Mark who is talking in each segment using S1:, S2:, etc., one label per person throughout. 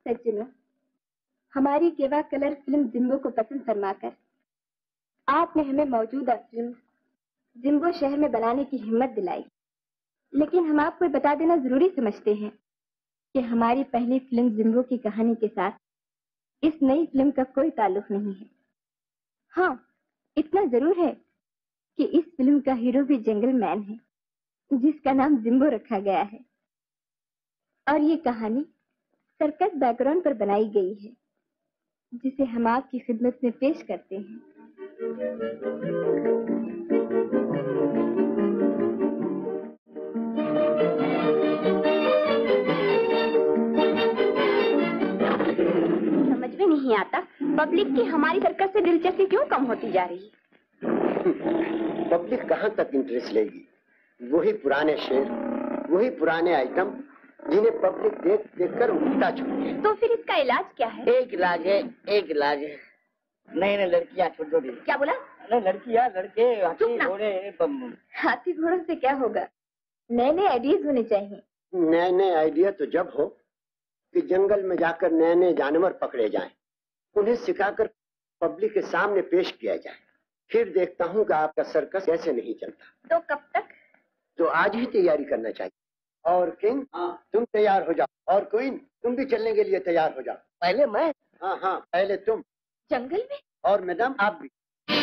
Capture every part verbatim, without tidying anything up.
S1: सज्जनों, हमारी Geva colour film Jimbo को पसंद फरमाकर आपने हमें मौजूदा फिल्म जिम्बो शहर में बनाने की हिम्मत दिलाई। लेकिन हम आपको बता देना जरूरी समझते हैं कि हमारी पहली फिल्म जिम्बो की कहानी के साथ इस नई फिल्म का कोई ताल्लुक नहीं है। हाँ, इतना जरूर है कि इस फिल्म का हीरो भी जंगल मैन है, जिसका नाम जिम्बो रखा गया है। और ये कहानी सर्कस बैकग्राउंड पर बनाई गई है, जिसे हम आपकी खिदमत में पेश करते हैं। समझ में नहीं आता पब्लिक की हमारी सर्कस से दिलचस्पी क्यों कम होती जा रही है।
S2: पब्लिक कहाँ तक इंटरेस्ट लेगी? वही पुराने शेर, वही पुराने आइटम जिन्हें पब्लिक देख देख कर उल्टा छूटे।
S1: तो फिर इसका इलाज क्या है?
S3: एक इलाज है, एक इलाज है। नई नई लड़कियाँ छोड़ दो।
S1: क्या बोला?
S3: नहीं, लड़कियाँ लड़के हाथी घोड़े।
S1: हाथी घोड़ों से क्या होगा? नए नए आइडियाज होने चाहिए।
S2: नए नए आइडिया तो जब हो कि जंगल में जाकर नए नए जानवर पकड़े जाएं, उन्हें सिखाकर पब्लिक के सामने पेश किया जाए। फिर देखता हूँ कि आपका सर्कस कैसे नहीं चलता।
S1: तो कब तक?
S2: तो आज ही तैयारी करना चाहिए। और किंग, तुम तैयार हो जाओ, और क्वीन तुम भी चलने के लिए तैयार हो जाओ।
S3: पहले मैं?
S2: हाँ हाँ, पहले तुम।
S1: जंगल में?
S2: और मैडम आप भी।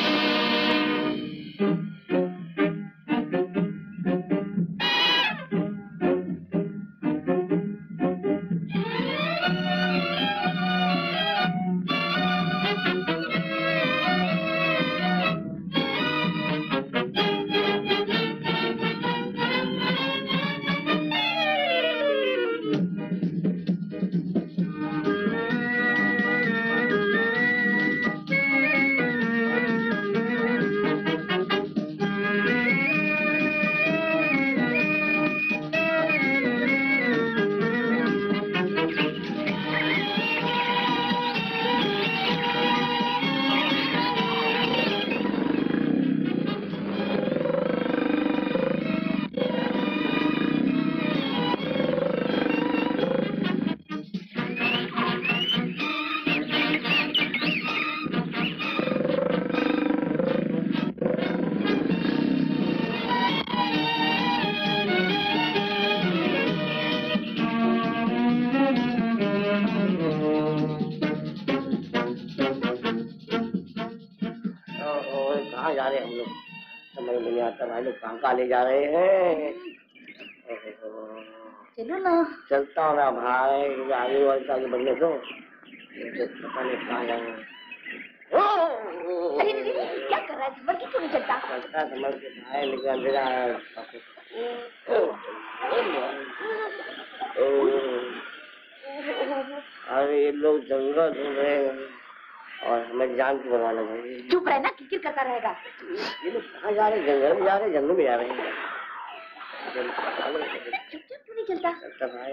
S3: कहाँ ले जा रहे हैं?
S1: चलो ना।
S3: चलता हूँ ना भाई, आगे वाले आगे बढ़ने दो। पता नहीं कहाँ जाना।
S1: अरे क्या कर रहा है? समझ के क्यों नहीं चलता?
S3: चलता समझ के भाई, लेकिन अंधेरा है। अरे ये लोग जंगल ढूंढ रहे हैं और हमें जान की परवाह लगी।
S1: चुप रहना, किरकिर करता रहेगा।
S3: ये लोग कहाँ जा रहे हैं? जंगल में जा रहे हैं, जंगल में जा रहे हैं।
S1: चुपचाप क्यों नहीं चलता?
S3: चलता भाई।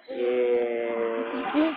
S3: ये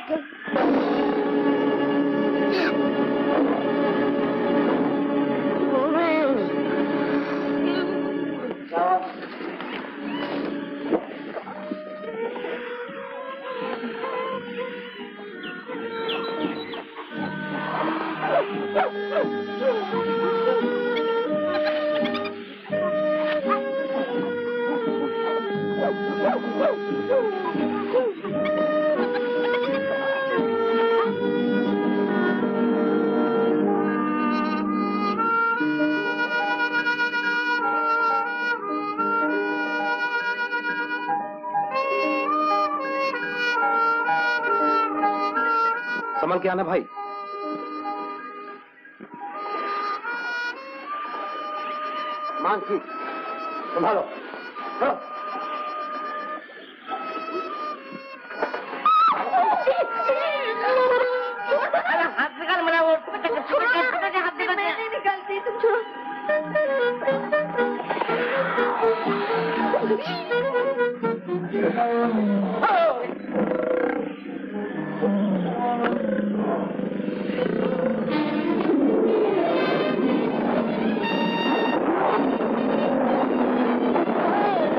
S4: संभल के आना भाई।
S2: मानसी, संभालो। चलो।
S3: हाथ निकाल मेरा, वो हाथ निकाल।
S1: नहीं निकालती, तुम छोड़ो।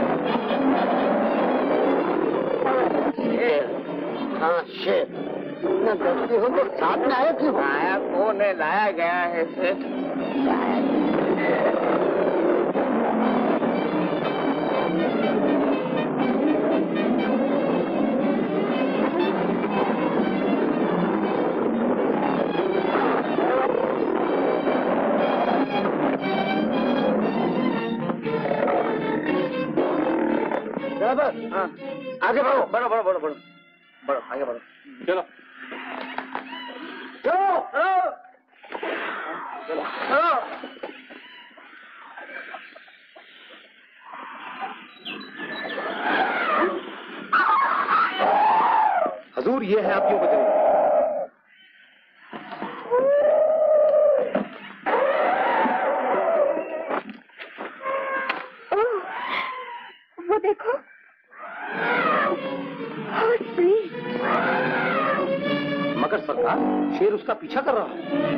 S2: शेर, हाँ शेर। हो तो साथ में आए क्यों?
S3: आया कौन है? लाया गया है सेठ।
S2: हाँ, आगे बढ़ो
S3: बढ़ो बढ़ो बढ़ो बढ़ो बढ़ो आगे बढ़ो।
S2: चलो चलो
S3: चलो चलो।
S2: हजूर, ये है आपकी बदली।
S1: वो देखो,
S2: मगर सरकार, शेर उसका पीछा कर रहा है।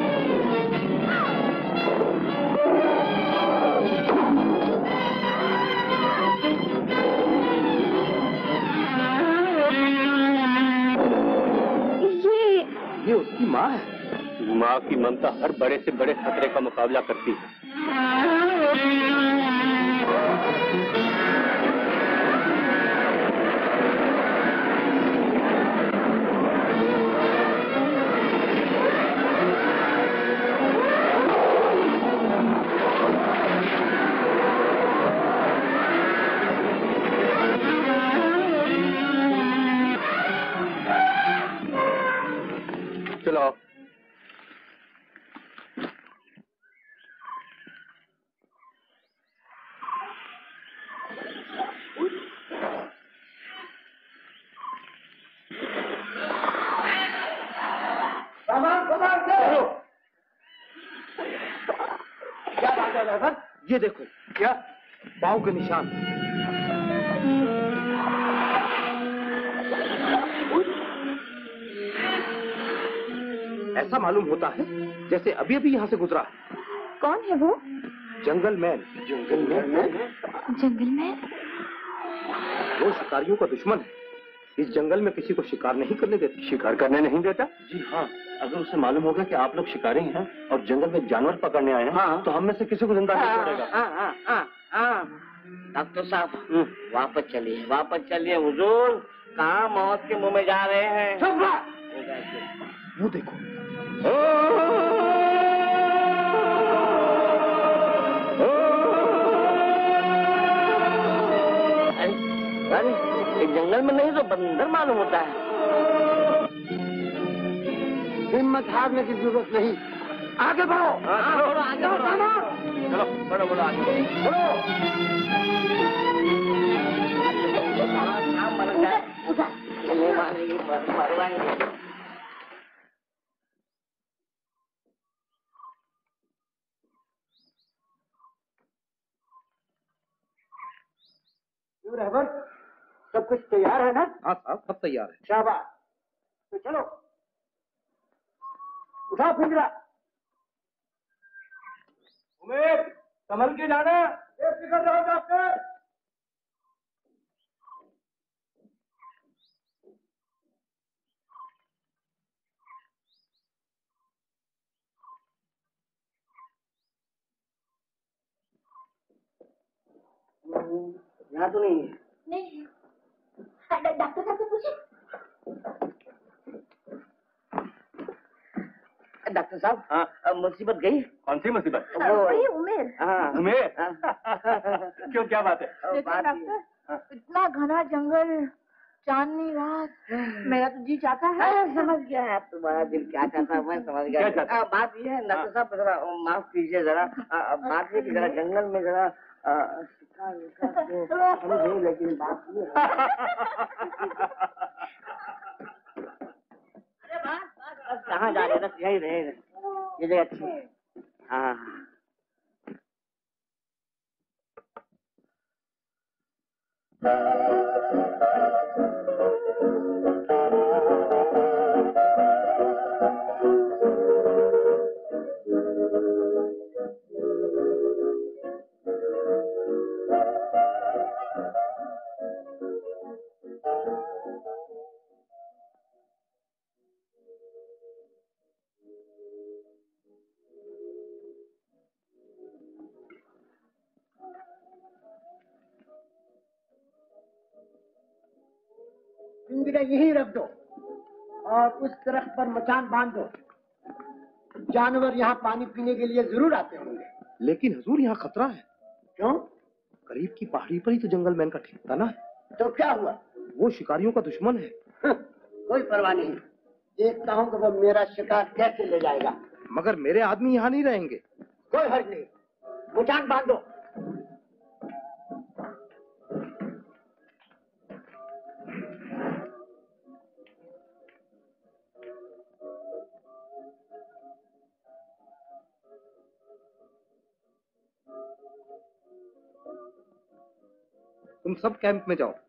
S1: ये
S2: ये उसकी माँ है। माँ की ममता हर बड़े से बड़े खतरे का मुकाबला करती है। चलो क्या बात है ड्राइवर? ये देखो, क्या पाँव के निशान। ऐसा मालूम होता है जैसे अभी अभी यहाँ से गुजरा।
S1: कौन है वो?
S2: Jungle man. Jungle man?
S1: Jungle man?
S2: वो शिकारियों का दुश्मन है। इस जंगल में किसी को शिकार नहीं करने देता। शिकार करने नहीं देता? जी हाँ। अगर उसे मालूम होगा कि आप लोग शिकारी हैं और जंगल में जानवर पकड़ने आए हैं, हाँ, तो हम में से किसी को जिंदा नहीं छोड़ेगा।
S3: डॉक्टर साहब वापस चलिए, वापस चलिए हुजूर। कहाँ मौत के मुंह में जा रहे हैं?
S2: वो देखो।
S3: अरे इस जंगल में नहीं तो बंदर मालूम होता है।
S2: हिम्मत हारने की जरूरत नहीं, आगे बढ़ो।
S3: हाँ, बढ़ो आगे बढ़ो। चलो बढ़ो बढ़ो आगे बढ़ो। मर जाए नहीं मारेगी, मरवाएंगे।
S2: रहबर, सब कुछ तैयार है ना? हाँ साहब, सब तैयार है। शाबाश, तो चलो उठा पिंजरा। उमेर, संभल के जाना। एक फिक्र रहो डॉक्टर।
S3: यहाँ तो नहीं है।
S1: नहीं, डॉक्टर साहब से पूछे।
S3: डॉक्टर साहब, हाँ, मुसीबत गई।
S2: कौन सी मुसीबत?
S1: वो वही उमेर।
S3: हाँ,
S2: उमेर? क्यों, क्या बात है?
S1: डॉक्टर, इतना घना जंगल, चांदनी रात, मेरा तो जी चाहता है।
S3: समझ गया है तुम्हारा दिल क्या चाहता है, मैं समझ गया। आ, बात ये है डॉक्टर साहब, जरा माफ कीजिए, जरा बात ये कि जरा जंगल में जरा समझे, लेकिन बात ये अरे बात कहाँ जा रहे? बस यही रहे, ये जगह अच्छी है। हाँ
S2: बिना यहीं रख दो और उस दरख्त पर मचान बांध दो। जानवर यहाँ पानी पीने के लिए जरूर आते होंगे।
S4: लेकिन हुजूर यहाँ खतरा है।
S2: क्यों?
S4: करीब की पहाड़ी पर ही तो जंगल मैन का ठिकाना है।
S2: तो क्या हुआ?
S4: वो शिकारियों का दुश्मन है।
S2: कोई परवाह नहीं, देखता हूँ कि वो मेरा शिकार कैसे ले जाएगा।
S4: मगर मेरे आदमी यहाँ नहीं रहेंगे।
S2: कोई हर्ज नहीं, मचान बांध दो।
S4: तुम सब कैंप में जाओ।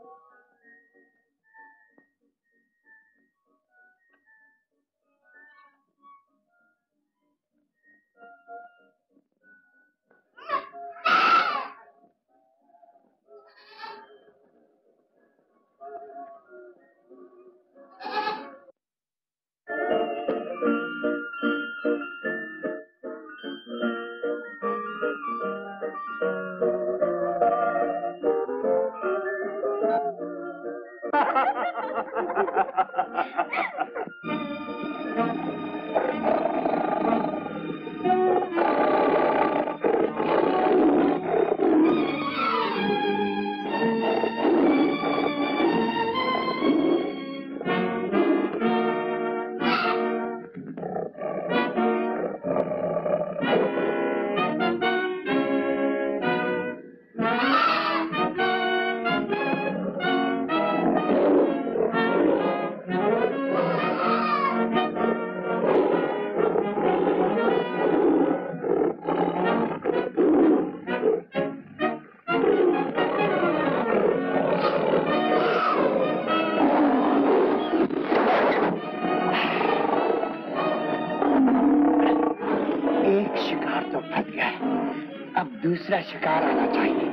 S2: दूसरा शिकार आना चाहिए।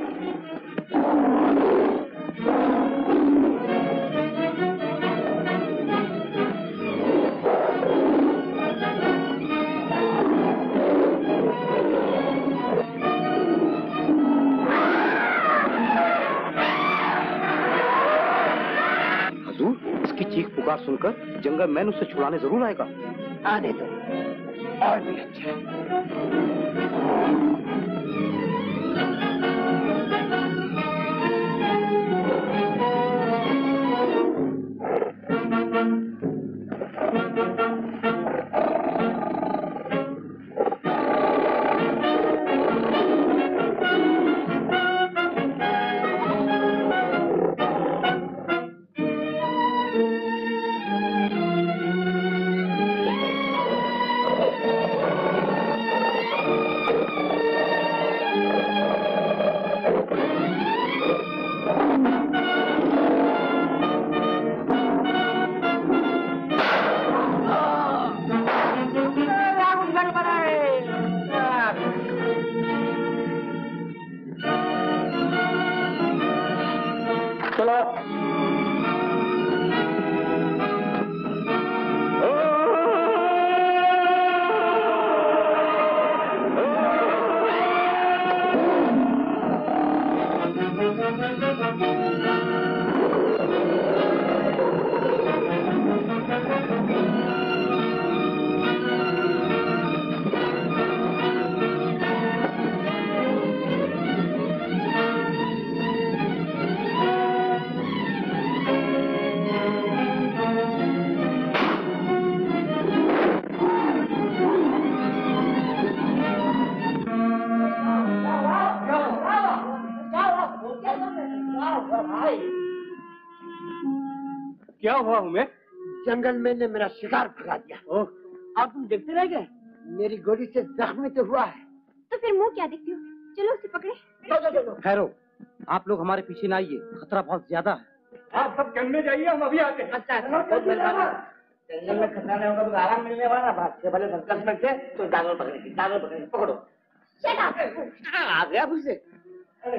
S4: हुजूर, इसकी चीख पुकार सुनकर जंगल मैन उसे छुड़ाने जरूर आएगा।
S2: आने दो, और भी अच्छा।
S4: क्या हुआ उमेर?
S2: जंगल में ने मेरा शिकार भगा दिया।
S3: ओह, आप तुम देखते रह गए?
S2: मेरी गोली से जख्मी तो हुआ है।
S1: तो फिर मुंह क्या देखती हो? चलो उसे पकड़े।
S4: ठहरो, आप लोग हमारे पीछे ना आइए, खतरा बहुत ज्यादा है।
S3: आप सब जंगल में जाइए, हम अभी आते हैं। अच्छा, बहुत मेहरबानी। जंगल में खतरा नहीं होगा तो आराम मिलने वाला। बात से पहले बरकत में थे तो जानवर पकड़ेगी, जानवर पकड़ेगी, पकड़ो। आ गया फिर से। अरे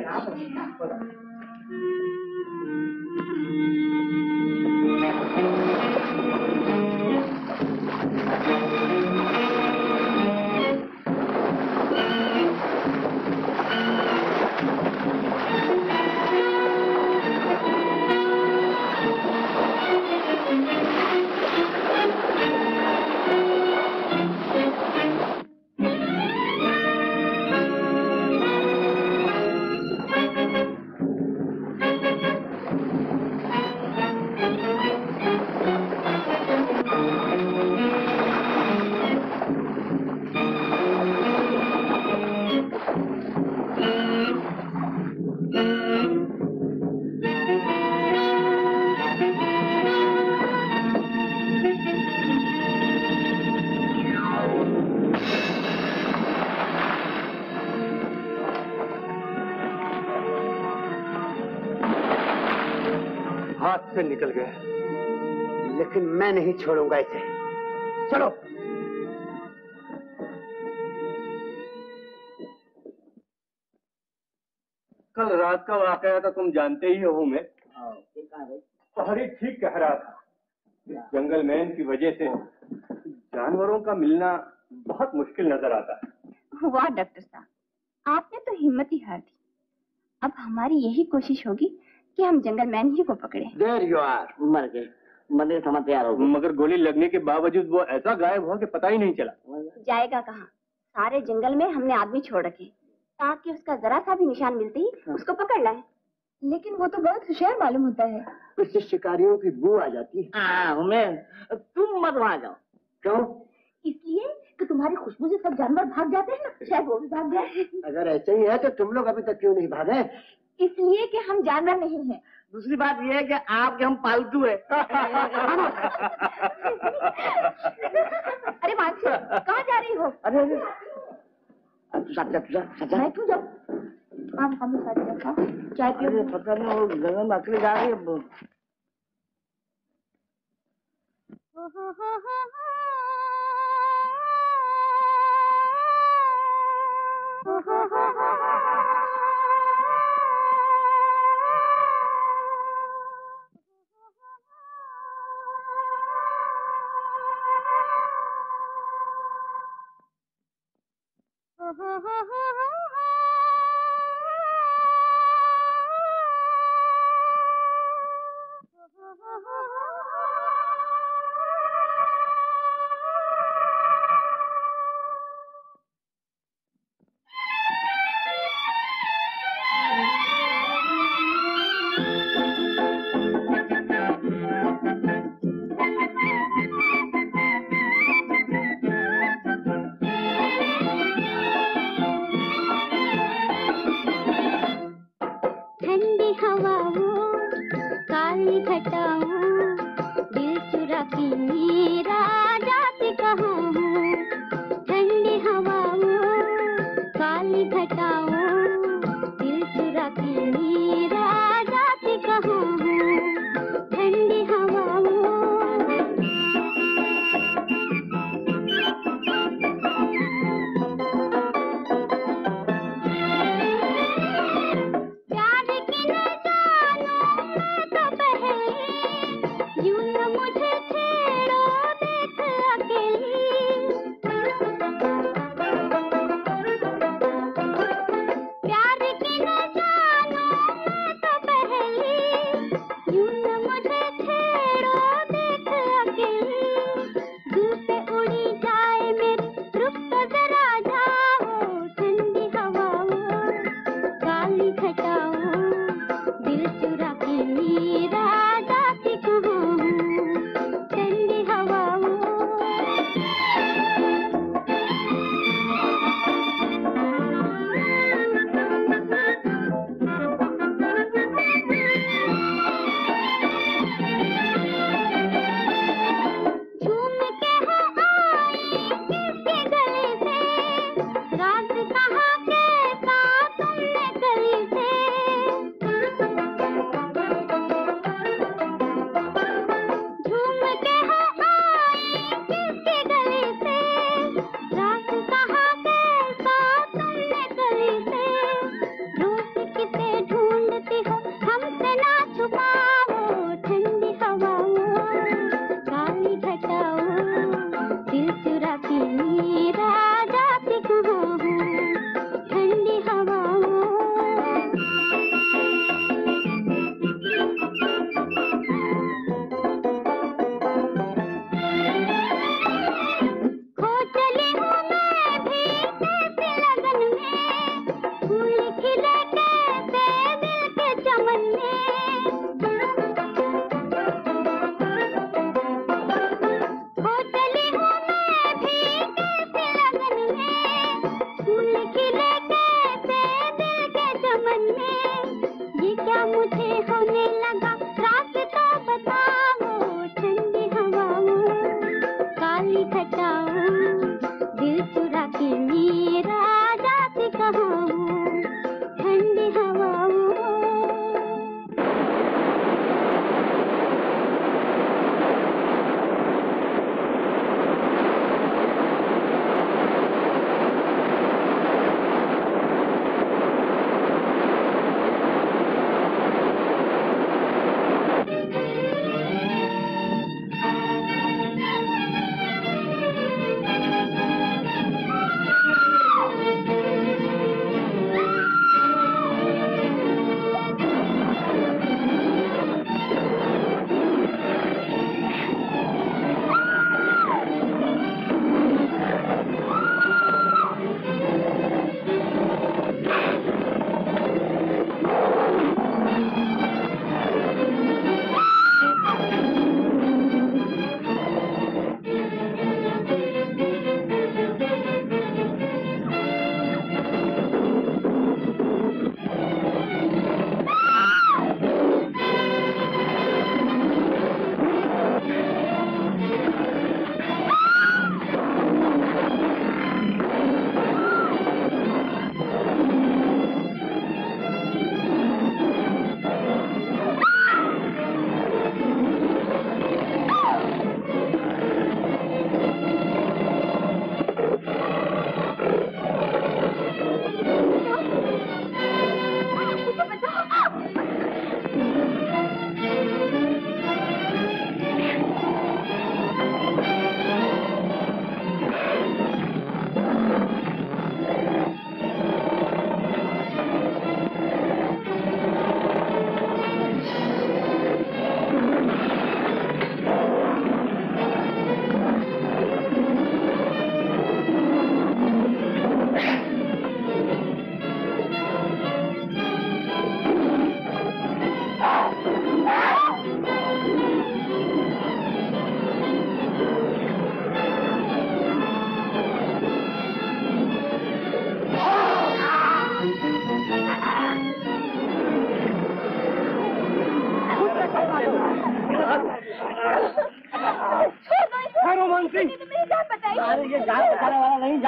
S4: हाथ से निकल गए।
S2: लेकिन मैं नहीं छोड़ूंगा इसे। चलो।
S4: कल रात का वाकया तो तुम जानते ही हो। मैं पहरी ठीक कह रहा था, इस जंगल मैन की वजह से जानवरों का मिलना बहुत मुश्किल नजर आता है।
S1: वाह डॉक्टर साहब, आपने तो हिम्मत ही हार दी। अब हमारी यही कोशिश होगी कि हम जंगल मैन ही को पकड़े।
S3: There you are. मर गए, मरने का समय तैयार हो गया।
S4: मगर गोली लगने के बावजूद वो ऐसा गायब हुआ कि पता ही नहीं चला।
S1: जाएगा कहाँ? सारे जंगल में हमने आदमी छोड़ रखे ताकि उसका जरा सा भी निशान मिलते ही उसको पकड़ लाए। लेकिन वो तो बहुत होशियार मालूम होता है।
S2: उससे शिकारियों की बू आ जाती है।
S3: हाँ उमेश, तुम मत वहाँ जाओ।
S2: क्यों?
S1: इसलिए कि तुम्हारी खुशबू से सब जानवर भाग जाते हैं ना, शायद वो भी भाग जाए।
S2: अगर ऐसे ही है तो तुम लोग अभी तक क्यों नहीं भागे?
S1: इसलिए कि हम जानवर नहीं हैं।
S3: दूसरी बात ये है कि आपके हम पालतू है।
S1: अरे मानसी, कहाँ जा रही हो?
S3: अरे अरे साथ जा, साथ जा।
S1: मैं क्यों जाऊँ? हम हम साथ जाओ, चाय पियो।
S3: पता नहीं वो जंगल में अकेले जा रही है।
S5: प्यार की न जानो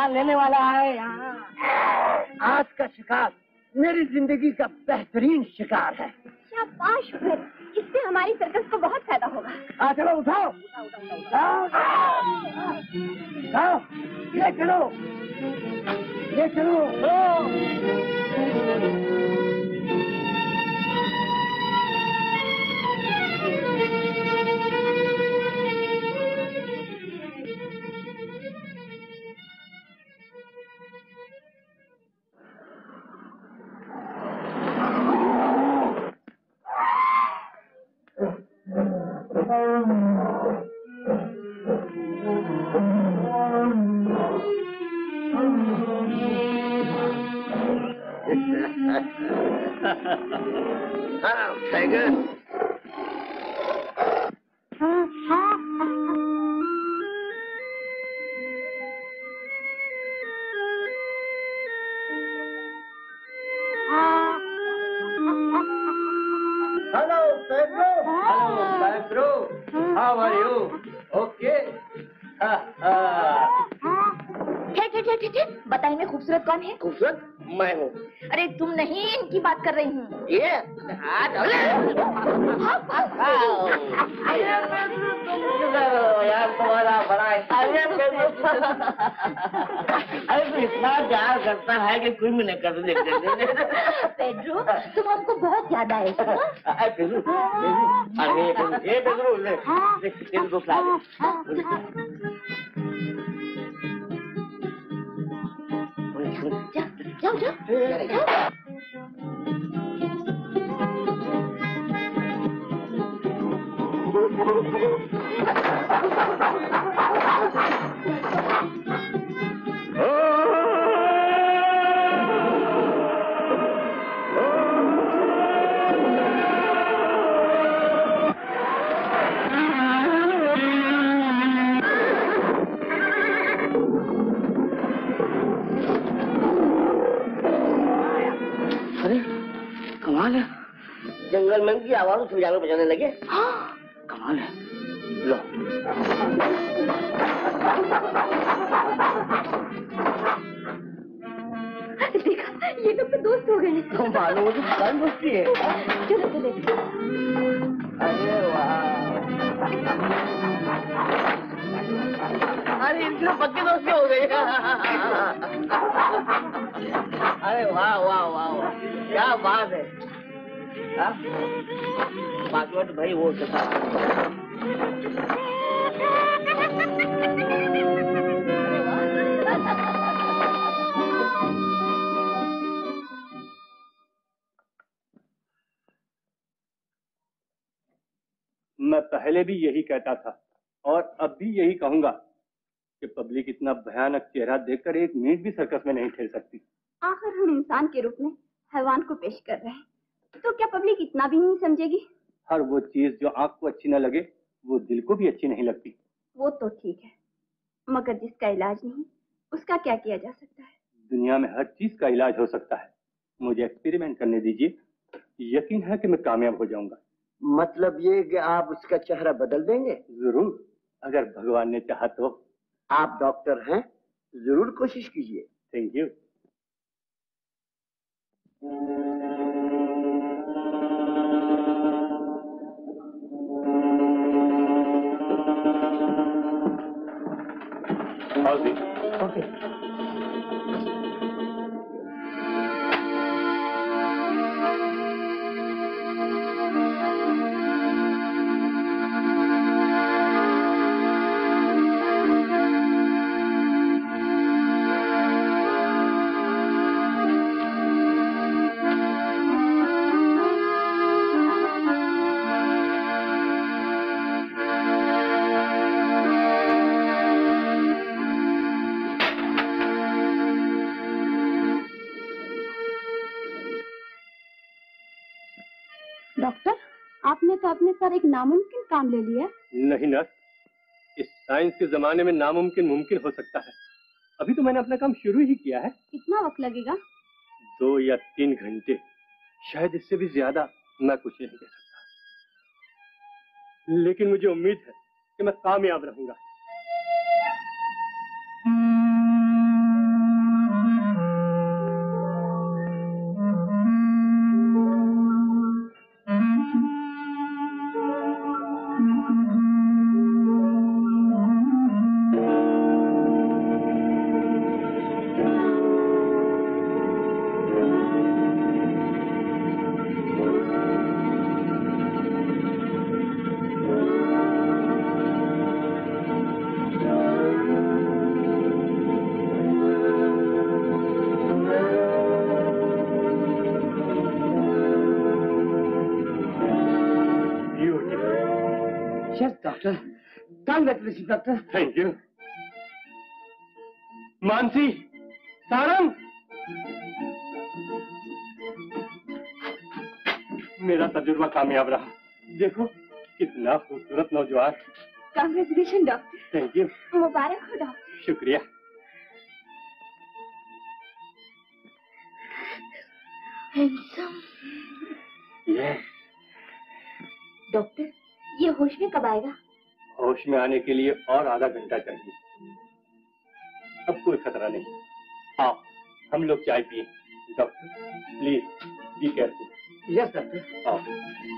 S3: शिकार लेने वाला है यहाँ। आज का शिकार मेरी जिंदगी का बेहतरीन शिकार है।
S1: शाबाश फिर, इससे हमारी सर्कस को बहुत फायदा होगा।
S3: हाँ चलो उठाओ, उठाओ, उठाओ, उठाओ, उठाओ, ये चलो, ये चलो।
S2: Hello, Tiger. Hello, Pedro.
S4: Hello, Pedro. How are you? Okay.
S1: ठे ठे ठे ठे, बताइए मैं खूबसूरत कौन है?
S3: खूबसूरत मैं हूँ।
S1: अरे तुम नहीं, इनकी बात कर रही हूँ।
S3: ये यार तुम्हारा बड़ा अरे तो इतना प्यार करता है कि कोई भी नहीं कर देते।
S1: पेड्रो, तुम हमको बहुत याद आए।
S3: अरे ये पेड्रो ले तेरे फ्लाई
S1: जाओ जाओ जाओ।
S3: जंगल में की आवाज सुन जानवर बजाने लगे। हाँ, कमाल है। लो
S1: देखा, ये लोग तो दोस्त हो गए।
S3: तो मालूम मुझे कौन दोस्ती है।
S1: चलो चलो।
S3: अरे वाह, अरे इनकी पक्की दोस्ती हो गई। अरे वाह वाह वाह वाह, क्या बात है। पासवर्ड भाई वो था।
S4: मैं पहले भी यही कहता था और अब भी यही कहूंगा कि पब्लिक इतना भयानक चेहरा देखकर एक मिनट भी सर्कस में नहीं ठहर सकती।
S1: आखिर हम इंसान के रूप में हैवान को पेश कर रहे हैं, तो क्या पब्लिक इतना भी नहीं समझेगी?
S4: हर वो चीज जो आंख को अच्छी न लगे वो दिल को भी अच्छी नहीं लगती।
S1: वो तो ठीक है, मगर जिसका इलाज नहीं उसका क्या किया जा सकता है?
S4: दुनिया में हर चीज का इलाज हो सकता है। मुझे एक्सपेरिमेंट करने दीजिए, यकीन है कि मैं कामयाब हो जाऊंगा।
S2: मतलब ये कि आप उसका चेहरा बदल देंगे?
S4: जरूर, अगर भगवान ने चाहा तो।
S2: आप डॉक्टर हैं, जरूर कोशिश कीजिए।
S4: Thank you.
S3: ओके।
S1: डॉक्टर, आपने तो अपने सर एक नामुमकिन काम ले लिया।
S4: नहीं नर्स, इस साइंस के जमाने में नामुमकिन मुमकिन हो सकता है। अभी तो मैंने अपना काम शुरू ही किया है।
S1: कितना वक्त लगेगा?
S4: दो या तीन घंटे, शायद इससे भी ज्यादा। मैं कुछ नहीं कह सकता, लेकिन मुझे उम्मीद है कि मैं कामयाब रहूंगा।
S3: Doctor, congratulation doctor.
S4: Thank you. Mansi, Sarang, मेरा तजुर्बा कामयाब रहा। देखो कितना खूबसूरत नौजवान।
S1: Congratulation doctor.
S4: Thank you.
S1: मुबारक हो डॉक्टर।
S4: शुक्रिया।
S1: हैंडसम।
S4: यस।
S1: डॉक्टर, ये होश में कब आएगा?
S4: होश में आने के लिए और आधा घंटा चाहिए। अब कोई खतरा नहीं। आओ हम लोग चाय पिए। Doctor please be careful.
S3: Yes doctor.
S4: आओ।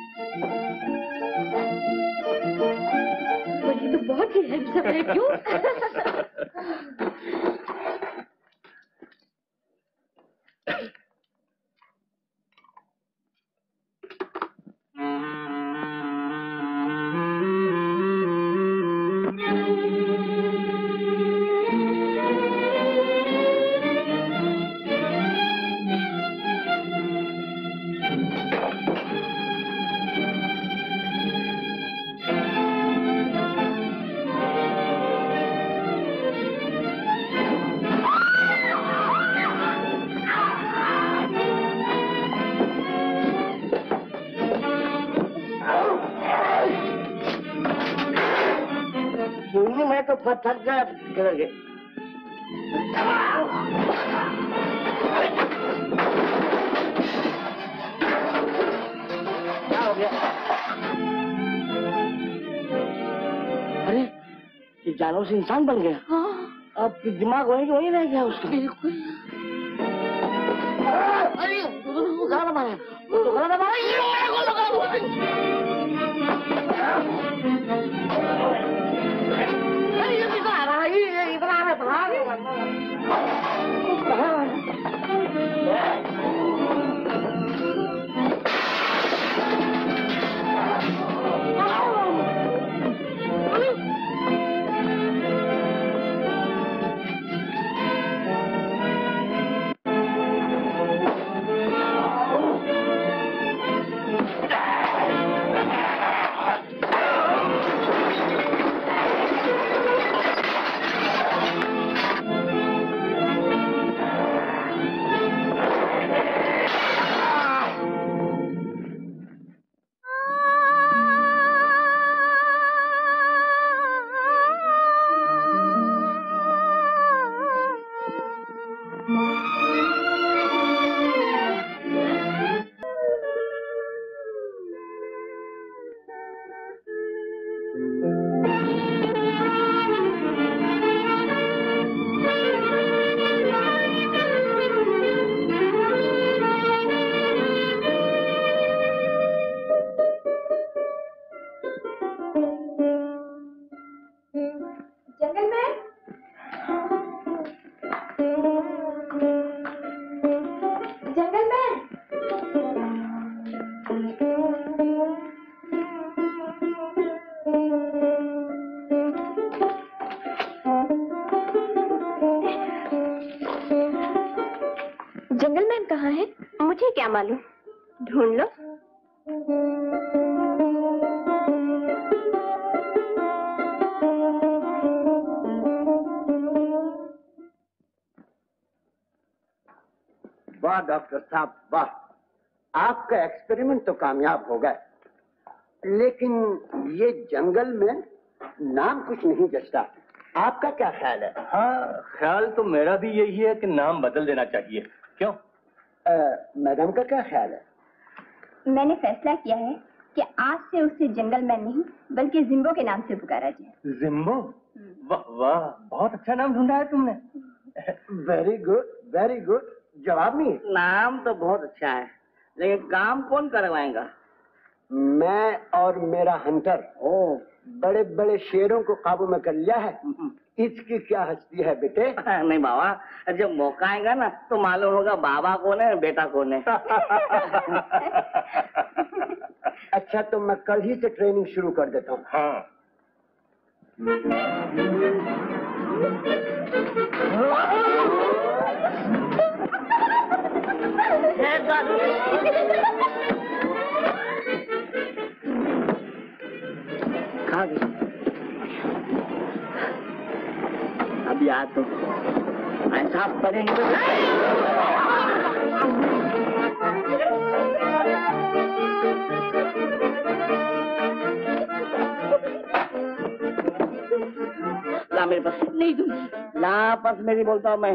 S1: ये तो बहुत ही हैंडसम है, क्यों?
S3: मैं तो थक गया। किधर गए? क्या हो गया? अरे ये जानवर से इंसान बन गया।
S1: हाँ।
S3: अब दिमाग वही वही रह गया उसका।
S1: बिल्कुल।
S3: अरे वो गला दबाया, वो तो गला दबाया, ये मेरे को लगा हुआ। जंगलमैन कहाँ है? मुझे क्या मालूम, ढूंढ लो।
S2: वाह डॉक्टर साहब वाह, आपका एक्सपेरिमेंट तो कामयाब हो गया, लेकिन ये जंगल में नाम कुछ नहीं जचता। आपका क्या ख्याल है?
S4: हाँ ख्याल तो मेरा भी यही है कि नाम बदल देना चाहिए। क्यों?
S2: मैडम का क्या ख्याल है?
S1: मैंने फैसला किया है कि आज से उसे जंगलमैन नहीं बल्कि जिम्बो के नाम से पुकारा जाए।
S4: जिम्बो? वाह वाह, बहुत अच्छा नाम ढूंढा है तुमने।
S2: Very good very good. जवाब नहीं?
S3: नाम तो बहुत अच्छा है, लेकिन काम कौन करवाएगा?
S2: मैं और मेरा हंटर ओ बड़े बड़े शेरों को काबू में कर लिया है। इसकी क्या हस्ती है बेटे?
S3: नहीं बाबा, जब मौका आएगा ना तो मालूम होगा बाबा कौन है बेटा कौन है।
S2: अच्छा तो मैं कल ही से ट्रेनिंग शुरू कर देता हूँ।
S4: हाँ।
S3: खा गई। ऐसा पढ़ेंगे तो ला मेरे पास। नहीं दूंगी। ला पास मेरी बोलता हूँ मैं।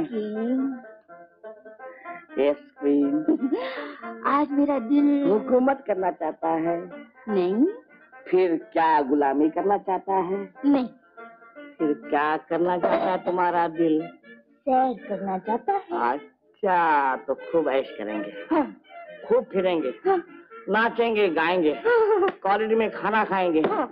S3: आइसक्रीम।
S1: आज मेरा दिल
S3: हुकूमत करना चाहता है।
S1: नहीं।
S3: फिर क्या गुलामी करना चाहता है?
S1: नहीं।
S3: फिर क्या करना चाहता है तुम्हारा दिल?
S1: सैर करना चाहता है।
S3: अच्छा, तो खूब ऐश करेंगे।
S1: हाँ।
S3: खूब फिरेंगे।
S1: हाँ।
S3: नाचेंगे, गाएंगे।
S1: हाँ।
S3: कॉलेज में खाना खाएंगे।
S1: हाँ।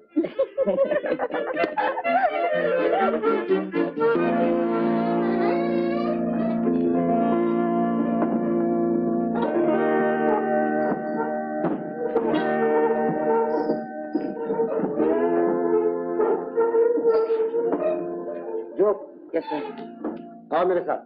S3: जो कैसे?
S4: आओ मेरे साथ।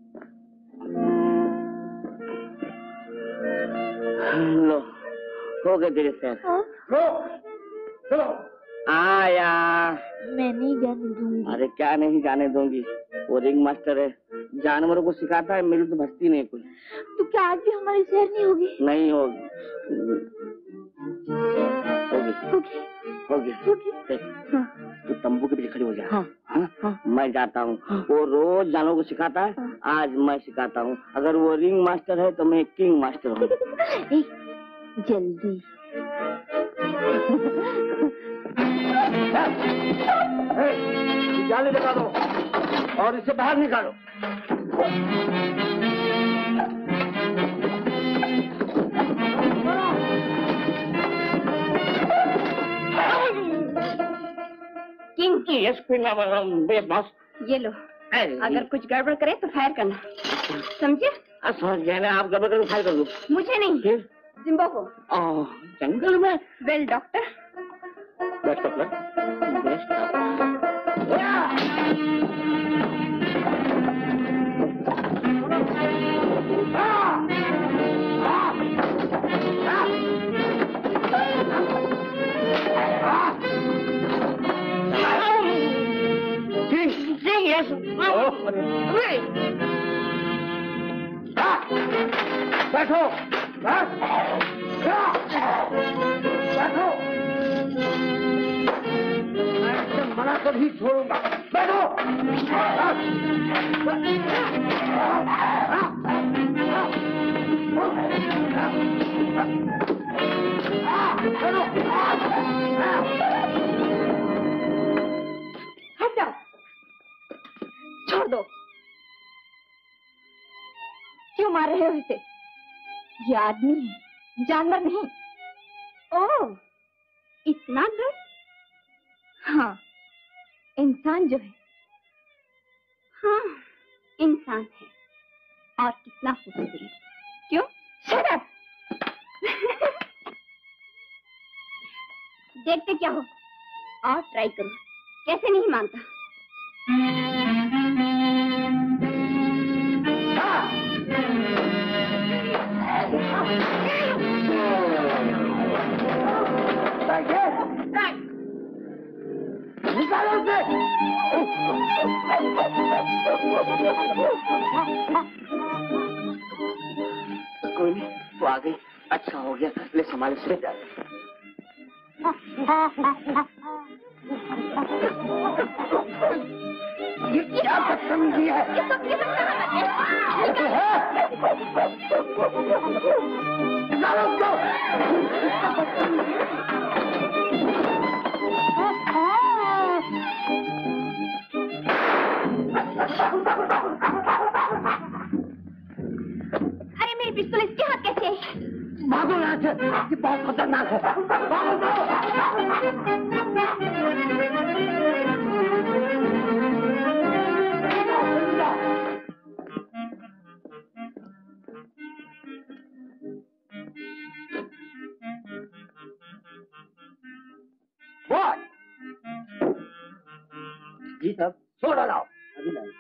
S3: लो, हो गए तेरे सैर।
S1: हाँ?
S4: चलो।
S3: आया।
S1: मैं नहीं जाने दूंगी।
S3: अरे क्या नहीं जाने दूंगी? वो रिंग मास्टर है, जानवरों को सिखाता है, मेरी तो भक्ति नहीं कोई।
S1: तो क्या आज भी हमारी सैर नहीं होगी?
S3: नहीं होगी। होगी
S1: होगी।
S3: होगी
S1: होगी।
S3: देख,
S1: हाँ।
S3: तू तंबू के पीछे खड़ी हो जा।
S1: हाँ।
S3: हाँ?
S1: हाँ।
S3: मैं जाता हूँ।
S1: हाँ।
S3: वो रोज जानवरों को सिखाता है।
S1: हाँ। आज
S3: मैं सिखाता हूँ। अगर वो रिंग मास्टर है तो मैं किंग मास्टर हूँ।
S1: जल्दी।
S3: जाली लगा दो और इसे बाहर निकालो।
S1: किंग
S3: की यस बेस बॉस।
S1: ये लो, अगर कुछ गड़बड़ करे तो फायर करना, समझे?
S3: समझ गए ना, आप गड़बड़ करके फायर कर दो।
S1: मुझे नहीं,
S3: फिर
S1: जिम्बो को।
S3: ओह, जंगल में।
S1: Well doctor.
S4: Best of luck.
S3: Best
S4: बैठो। बैठो। मैं मना कर ही छोड़ूंगा। बैठो।
S1: हट जाओ, छोड़ दो। क्यों मार रहे हो इसे? ये आदमी है, जानवर नहीं। ओह, इतना डर? हाँ, इंसान जो है, हाँ, इंसान है और कितना खूबसूरत। क्यों? Shut up. देखते क्या हो, और ट्राई करो। कैसे नहीं मानता?
S3: निकालो उसे। कोई नहीं, तो आ गई। अच्छा हो गया, ले संभाले से जा। ये क्या बदतमीजी है? ये सब ये सब निकालो उसको।
S1: अरे मेरी पिस्तौल इसके हाथ कैसे?
S3: भागो यहाँ से, ये बहुत खतरनाक है। भागो। जी साहब, सोडा लाओ। अभी लाओ।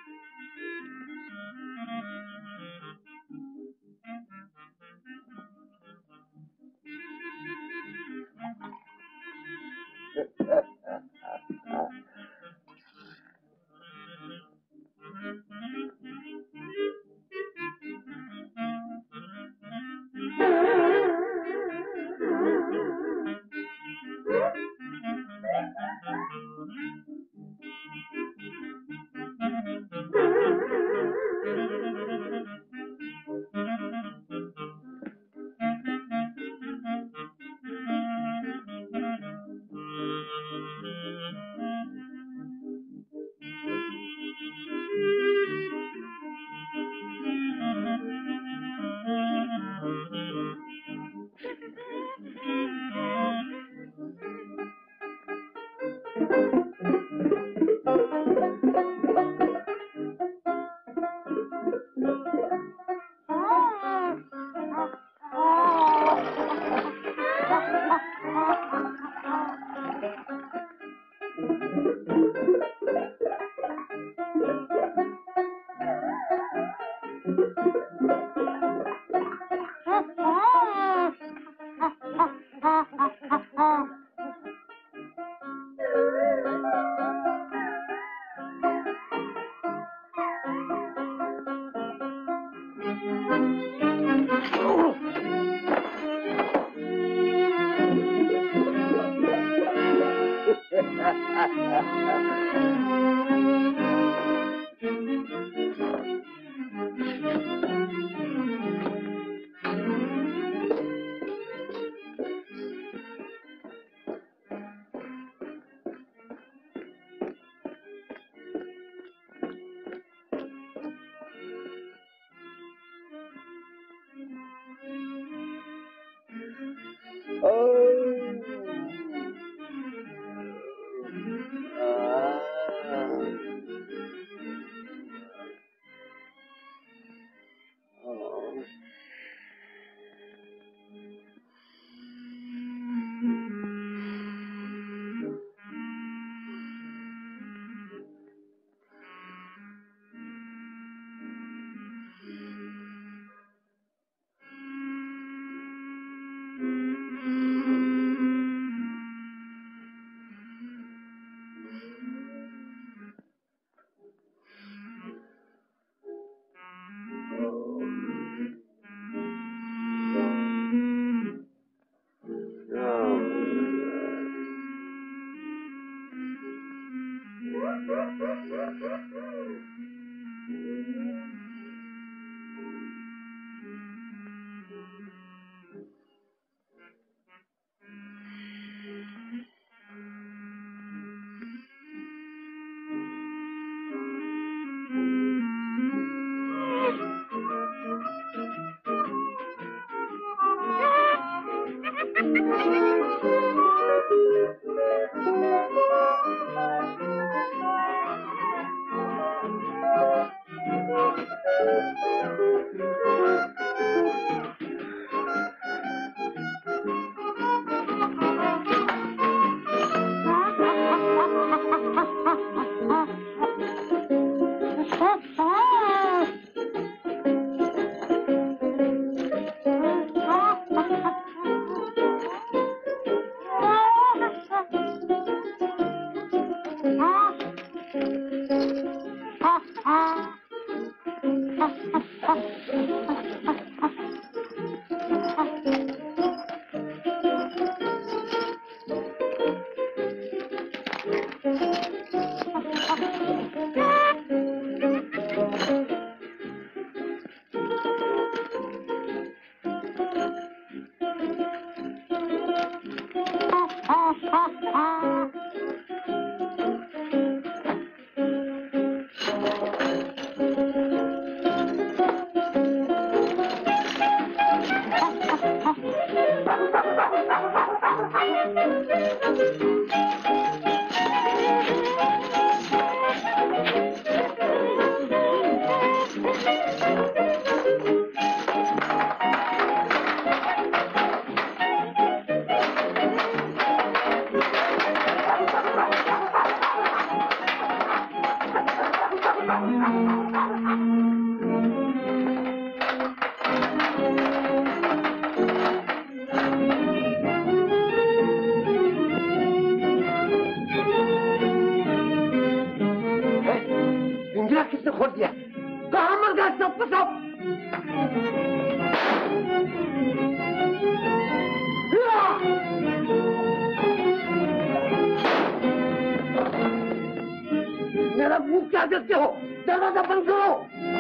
S3: क्या देखते हो? दरवाजा बंद करो।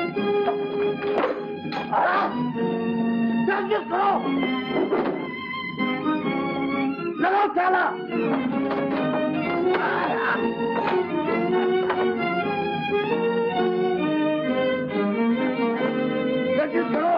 S3: जल्दी करो। लगाओ ताला। जल्दी करो।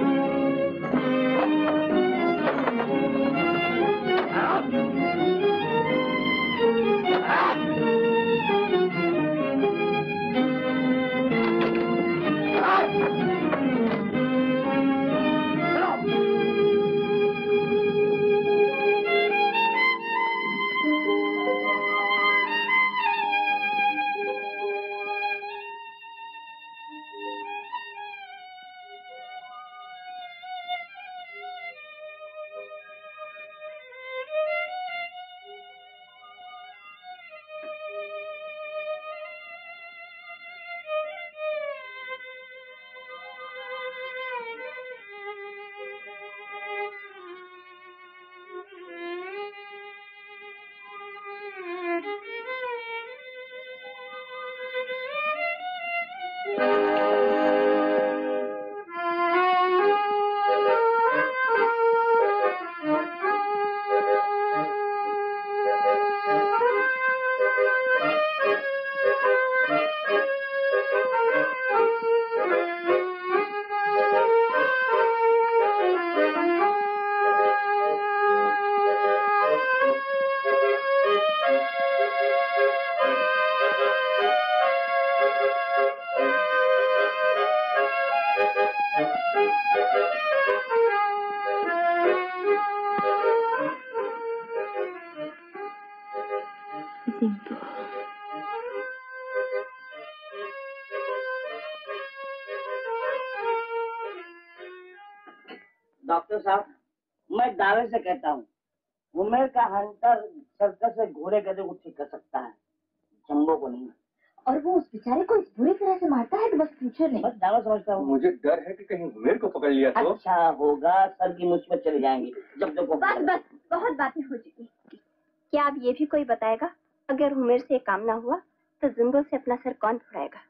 S3: डॉक्टर साहब, मैं दावे से कहता हूँ, उमेर का हंटर सर्कस से घोड़े गधे को ठीक कर सकता है, जम्बो को नहीं।
S1: और वो उस बेचारे को इस बुरी तरह से मारता है तो बस पूछो नहीं।
S3: बस दावा समझता हूँ।
S4: मुझे डर है कि कहीं उमेर को पकड़ लिया तो।
S3: अच्छा होगा, सर की मुसीबत चली जाएंगी जब देखो।
S1: बस बस बहुत बातें हो चुकी। क्या अब ये भी कोई बताएगा, अगर उमेर से काम ना हुआ तो जिम्बो से अपना सर कौन छुड़ाएगा?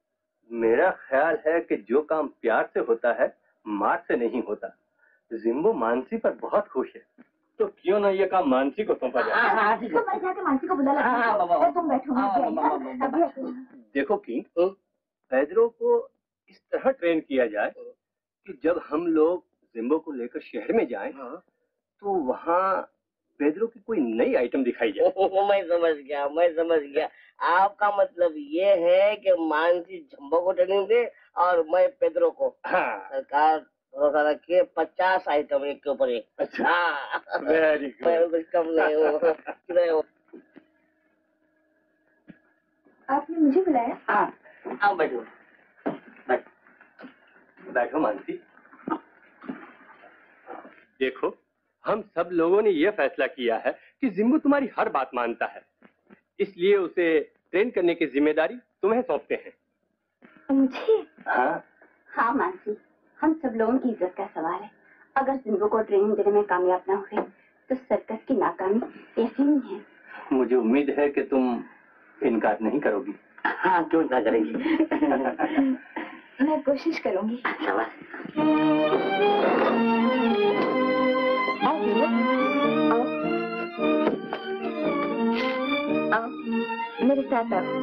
S4: मेरा ख्याल है कि जो काम प्यार से होता है मार से नहीं होता। जिम्बो मानसी पर बहुत खुश है, तो क्यों ना ये काम मानसी को सौंपा जाए।
S3: हाँ, हाँ, ठीक है।
S1: तुम जाके मानसी को बुला लो। तुम बैठो।
S4: देखो किंग, पेड्रो को इस तरह ट्रेन किया जाए कि जब हम लोग जिम्बो को लेकर शहर में जाएं, तो वहाँ पेड्रो की कोई नई आइटम दिखाई जाए।
S3: मैं समझ गया, मैं समझ गया। आपका मतलब ये है कि मानसी जम्बो को ट्रेनिंग दे और मैं पेड्रो को।
S4: हाँ।
S3: सरकार भरोसा रखिए, पचास आइटम एक के ऊपर एक।
S4: अच्छा,
S3: हाँ,
S4: वेरी गुड।
S3: मैं कुछ कम नहीं हूँ।
S1: आपने मुझे बुलाया?
S3: हाँ, आओ बैठो।
S4: बैठो मानसी। देखो, हम सब लोगों ने ये फैसला किया है कि जिम्बो तुम्हारी हर बात मानता है, इसलिए उसे ट्रेन करने की जिम्मेदारी तुम्हें सौंपते हैं।
S1: मुझे?
S4: हाँ
S1: हाँ मानसी, हम सब लोगों की इज्जत का सवाल है। अगर जिम्बो को ट्रेनिंग देने में कामयाब ना हुए तो सर्कस की नाकामी यकीनी है।
S4: मुझे उम्मीद है कि तुम इनकार नहीं करोगी।
S3: हाँ, क्यों ना करेंगी।
S1: मैं कोशिश करूंगी। आओ आओ आओ मेरे साथ आओ।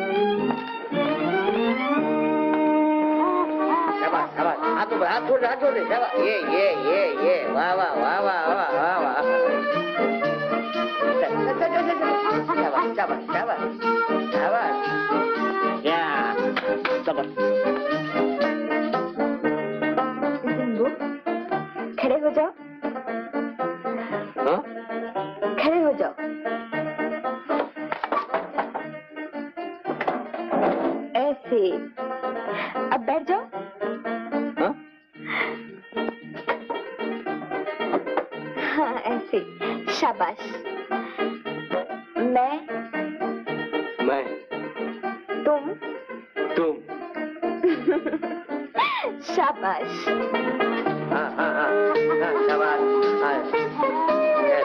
S3: शाबाश शाबाश, हाथ ऊपर, हाथ छोड़ हाथ छोड़ दे। शाबाश, ये ये ये ये वाह वाह वाह वाह वाह वाह वाह। शाबाश शाबाश शाबाश शाबाश, या शाबाश।
S1: जिम्बो, खड़े हो जाओ।
S3: हाँ?
S1: खड़े हो जाओ। ऐसे, अब बैठ जाओ।
S3: हाँ?
S1: हाँ ऐसे, शाबाश। मैं
S4: मैं
S1: तुम
S4: तुम
S1: शाबाश।
S3: हाँ हाँ हाँ हाँ, शाबाश। हाँ, yes।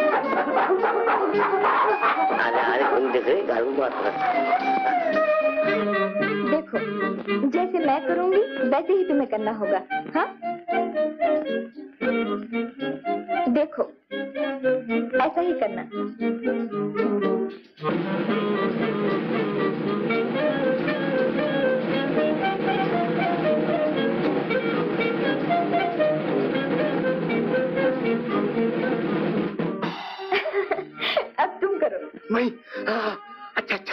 S3: अरे अरे तुम देख रही गाड़ू बात
S1: देखो, जैसे मैं करूंगी वैसे ही तुम्हें करना होगा। हाँ, देखो ऐसा ही करना। अब तुम करो।
S2: मैं अच्छा अच्छा।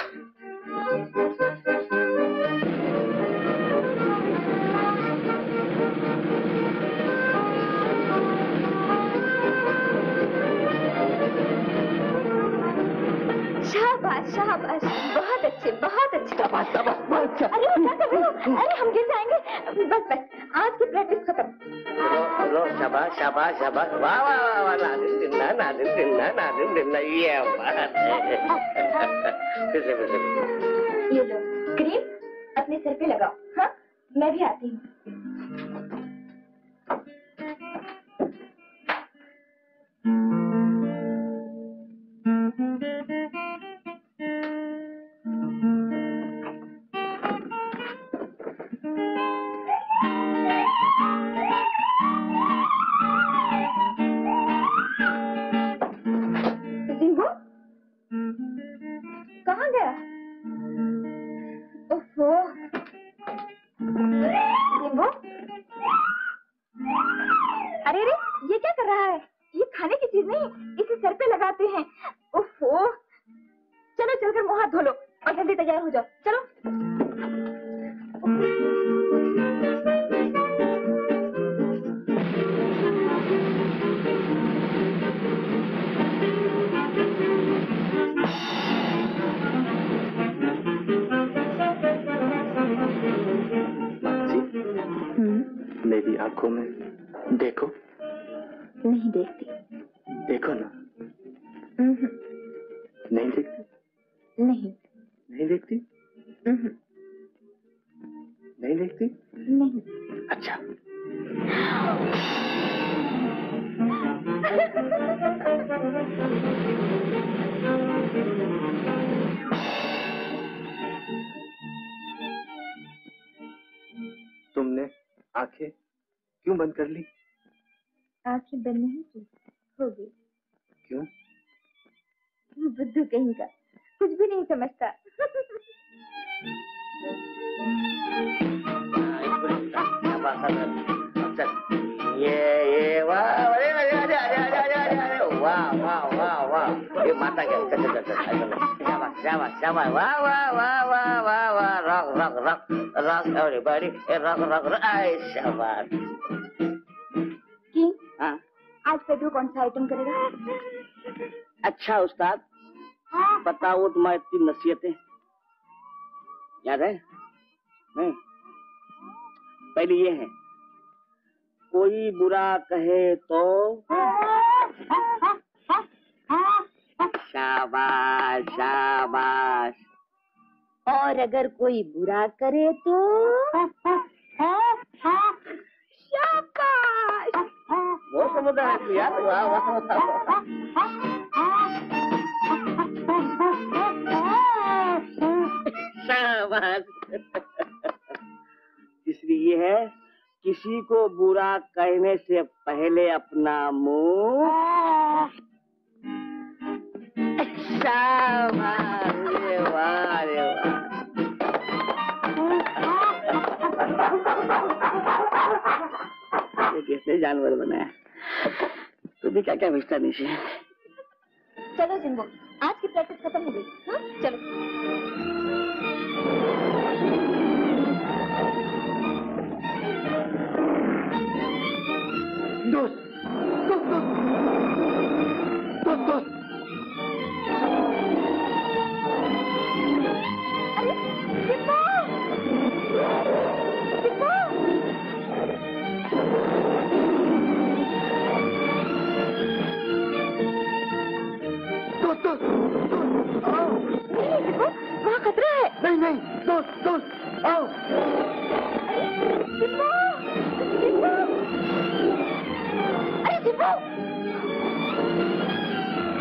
S1: शाबाश शाबाश, बहुत अच्छे बहुत अच्छे।
S2: शाबाश शाबाश, बहुत अच्छा।
S1: अरे क्या कर रहे हो? अरे हम गिर जाएंगे। बस बस, आज की प्रैक्टिस खत्म।
S3: लो लो, शाबाश शाबाश शाबाश, वाह वाह वाह वाह, नादिन दिन्ना नादिन दिन्ना नादिन दिन्ना, ये बात है। फिर से फिर से।
S1: ये लो क्रीम, अपने सर पे लगाओ। हाँ, मैं भी आती हूँ। कहाँ गया? ओहो, जिम्बो, अरे अरे ये क्या कर रहा है? ये खाने की चीज नहीं, इसे सर पे लगाते हैं। ओहो, चलो चलकर मुंह हाथ धो लो और जल्दी तैयार हो जाओ। चलो।
S4: मेरी आंखों में देखो।
S1: नहीं देखती।
S4: देखो ना। नहीं देखती?
S1: नहीं।
S4: नहीं देखती? नहीं देखती?
S1: नहीं।
S4: अच्छा। तुमने आंखें क्यों बंद कर ली?
S1: आंखें बंद नहीं की, हो गई।
S4: क्यों?
S1: बुद्धू कहीं का, कुछ भी नहीं समझता।
S3: ये ये वाह, अरे अरे अरे अरे अरे अरे अरे वाह वाह वाह वाह, ये माता क्या? चल चल चल, शाबाश शाबाश शाबाश, वाह वाह वाह वाह वाह वाह, rock rock rock rock everybody, rock rock rock, I शाबाश।
S1: किंग,
S3: हाँ,
S1: आज पेड्रो कौन सा आइटम करेगा?
S3: अच्छा उस्ताद, बताओ तुम्हारी इतनी नसीहतें याद है? नहीं, पहली ये है, कोई बुरा कहे तो शाबाश शाबाश,
S1: और अगर कोई बुरा करे तो शाबाश।
S3: वो समुद्र है यार, वाह वाह वाह। शाबाश। तीसरी ये है, किसी को बुरा कहने से पहले अपना मुंह शाबाश, रे वाह रे वाह। ये किसने जानवर बनाया? तुम्हें क्या क्या भेजता नीचे?
S1: चलो जिम्बो, आज की प्रैक्टिस खत्म हो गई। हाँ, चलो।
S2: दोस्त दोस्त दोस्त दोस्त,
S1: अरे जिम्बो, जिम्बो,
S2: दोस्त दोस्त दोस्त आओ।
S1: नहीं जिम्बो, वहाँ खतरा है।
S2: नहीं नहीं दोस्त दोस्त आओ।
S1: जिम्बो, जिम्बो, अरे जिम्बो,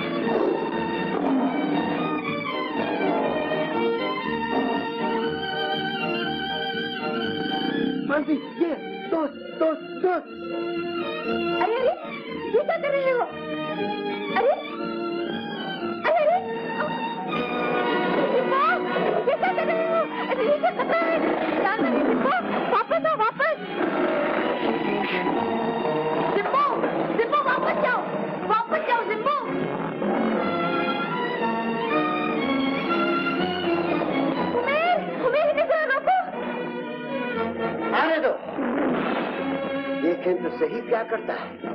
S3: मानसी, ये दोस्त दोस्त दोस्त।
S1: अरे अरे ये क्या कर रहे हो? अरे अरे अरे जिम्बो, ये क्या कर रहे हो? अरे ये क्या कर रहा है? ध्यान से जिम्बो, वापस आओ वापस। जिम्बो जिम्बो वापस जाओ, वापस जाओ जिम्बो। उमेर उमेर इन्हें जरा रोको।
S2: आने दो, देखें तो सही क्या करता है।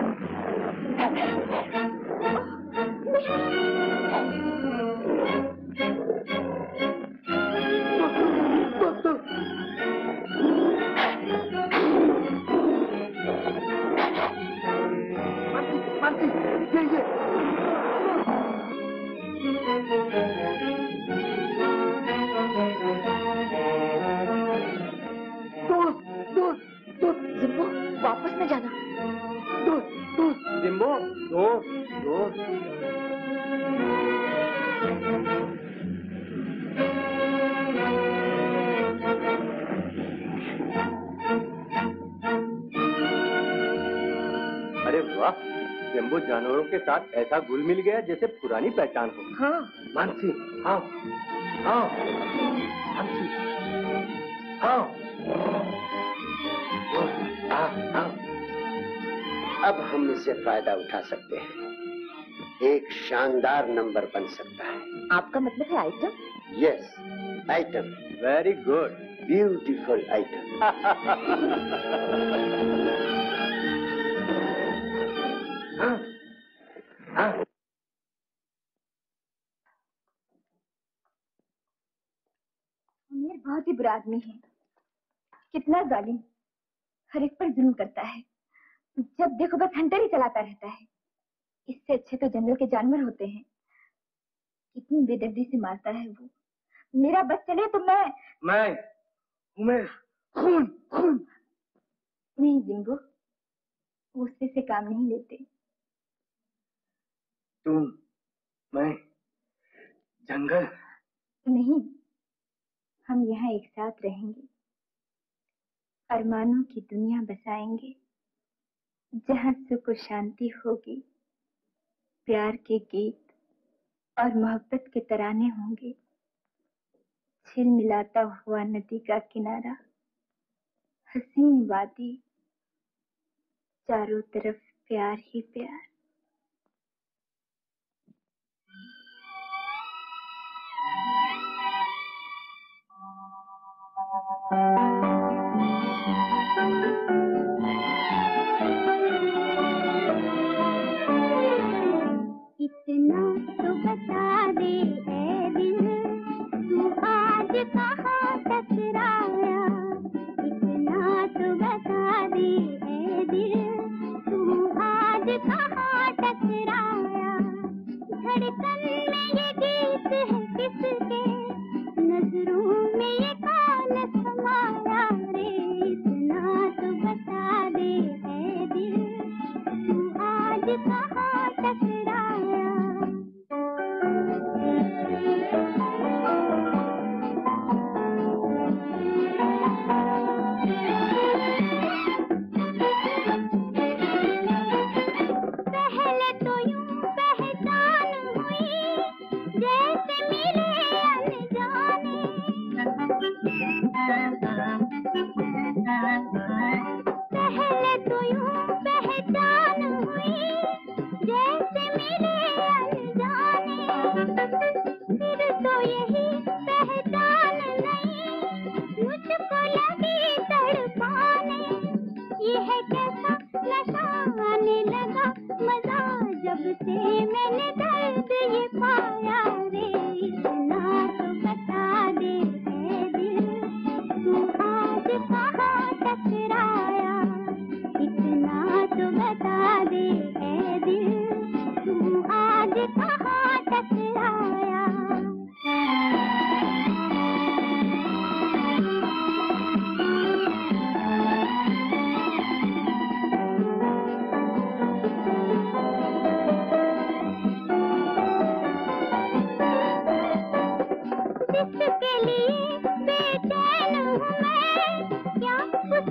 S3: मानसी, ये ये दोस्त दोस्त दोस्त।
S1: जिम्बो वापस न जाना।
S3: दोस्त दोस्त
S4: जिम्बो, दोस्त दोस्त। अरे वाह, जिम्बो जानवरों के साथ ऐसा घुल मिल गया जैसे पुरानी पहचान हो।
S1: हाँ
S3: मानसी, हाँ हाँ मानसी, हाँ हाँ हाँ।
S2: अब हम इससे फायदा उठा सकते हैं। एक शानदार नंबर बन सकता है।
S1: आपका मतलब है item?
S2: Yes, item.
S4: Very good,
S2: beautiful item.
S3: हाँ हाँ।
S1: उमेर बहुत ही बुरा आदमी है। कितना जालिम, हर एक पर जुल्म करता है। जब देखो बस हंटर ही चलाता रहता है। इससे अच्छे तो जंगल के जानवर होते हैं। कितनी बेदर्दी से मारता है वो। मेरा बस चले तो मैं
S3: मैं उमेर, खून खून।
S1: नहीं जिम्बो, गुस्से से काम नहीं लेते।
S3: तुम, मैं, जंगल।
S1: नहीं, हम यहाँ एक साथ रहेंगे। अरमानों की दुनिया बसाएंगे, जहाँ सुख और शांति होगी। प्यार के गीत और मोहब्बत के तराने होंगे। छिल मिलाता हुआ नदी का किनारा, हसीन वादी, चारों तरफ प्यार ही प्यार।
S5: इतना तो बता दे ऐ दिल, तू आज कहाँ टकराया। इतना तो बता दे ऐ दिल, तू आज कहाँ टकराया। धड़कन में ये गीत है किसके, नजरों में ये कौन समाया रे। इतना तो बता दे ऐ दिल, तू आज कहाँ टकराया। पहले तो यूं पहचान हुई जैसे मिले अनजाने। पहले तो यूं पहचान हुई जैसे मिले अनजाने। फिर तो यही पहचान नहीं, मुझको लगी तड़पाने। ये है कैसा नशा आने लगा, मजा जब से मैंने दर्द ये पाया रे। इतना तो बता दे ऐ दिल, तू आज कहाँ टकराया। इतना तो बता दे ऐ दिल, तू आज कहाँ टकराया। जिसके लिए बेचैन हूँ मैं, क्या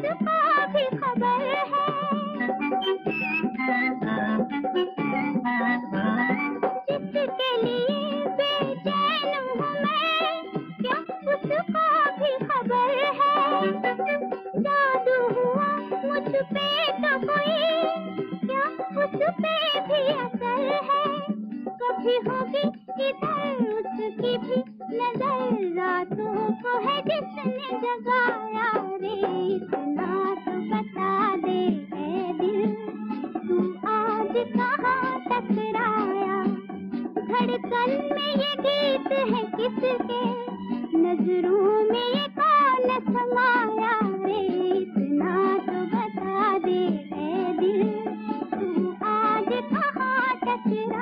S5: होगी इधर उसकी भी नजर, रातों को है जिसने जगाया रे, इतना तो बता दे है दिल, तू आज कहाँ टकराया। धड़कन में ये गीत है किसके, नजरों में ये कौन समाया रे, इतना तो बता दे है दिल, तू आज कहाँ टकराया।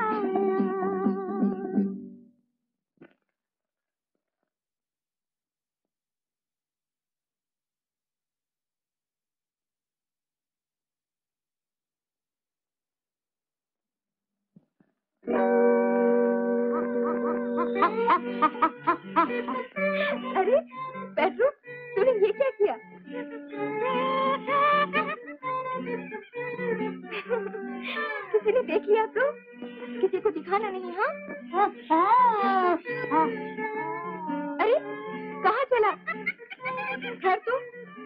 S1: अरे पेड्रो, तूने ये क्या किया? किसी ने देख लिया तो? किसी को दिखाना नहीं, हाँ? अरे कहाँ चला? घर तो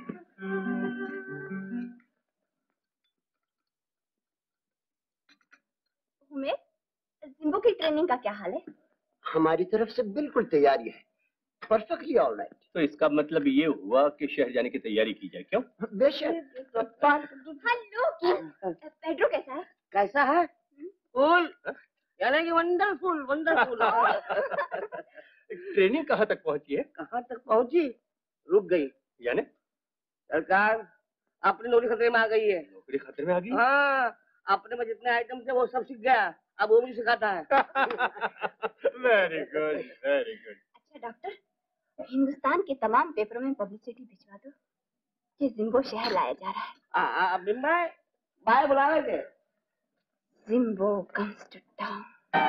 S1: उमेश, जिम्बो की ट्रेनिंग का क्या हाल है?
S2: हमारी तरफ से बिल्कुल तैयारी है, परफेक्टली ऑल राइट।
S4: तो इसका मतलब ये हुआ कि शहर जाने की तैयारी की जाए, क्यों?
S2: बेशक।
S1: हेलो, पेड्रो कैसा है?
S3: कैसा है? फुल, यानी कि वंडरफुल, वंडरफुल।
S4: ट्रेनिंग कहाँ तक पहुंची है?
S3: कहाँ तक पहुंची? रुक गई।
S4: यानी
S3: सरकार अपनी नौकरी खतरे में आ गई है।
S4: नौकरी खतरे में आ गई?
S3: हाँ, अपने में जितने आइटम थे वो सब सीख गया, अब वो मुझे सिखाता है।
S4: Very good, very good.
S1: अच्छा डॉक्टर, हिंदुस्तान के तमाम पेपरों में पब्लिसिटी भिजवा दो कि जिम्बो शहर लाया जा रहा है।
S3: आ, आ, बिम्बाई, भाई बुला रहे थे।
S1: Jimbo comes to town.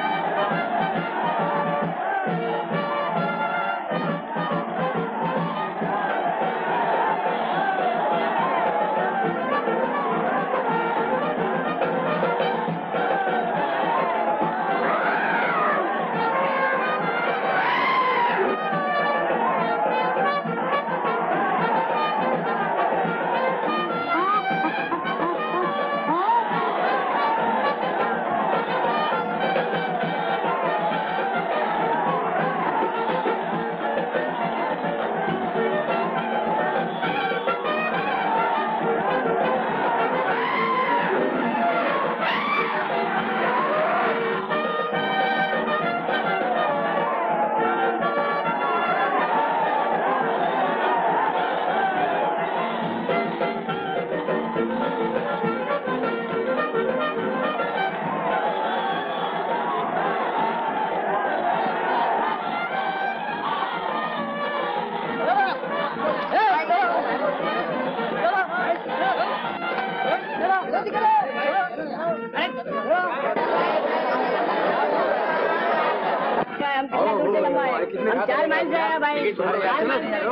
S3: चार माइल से आया भाई, चार माइल से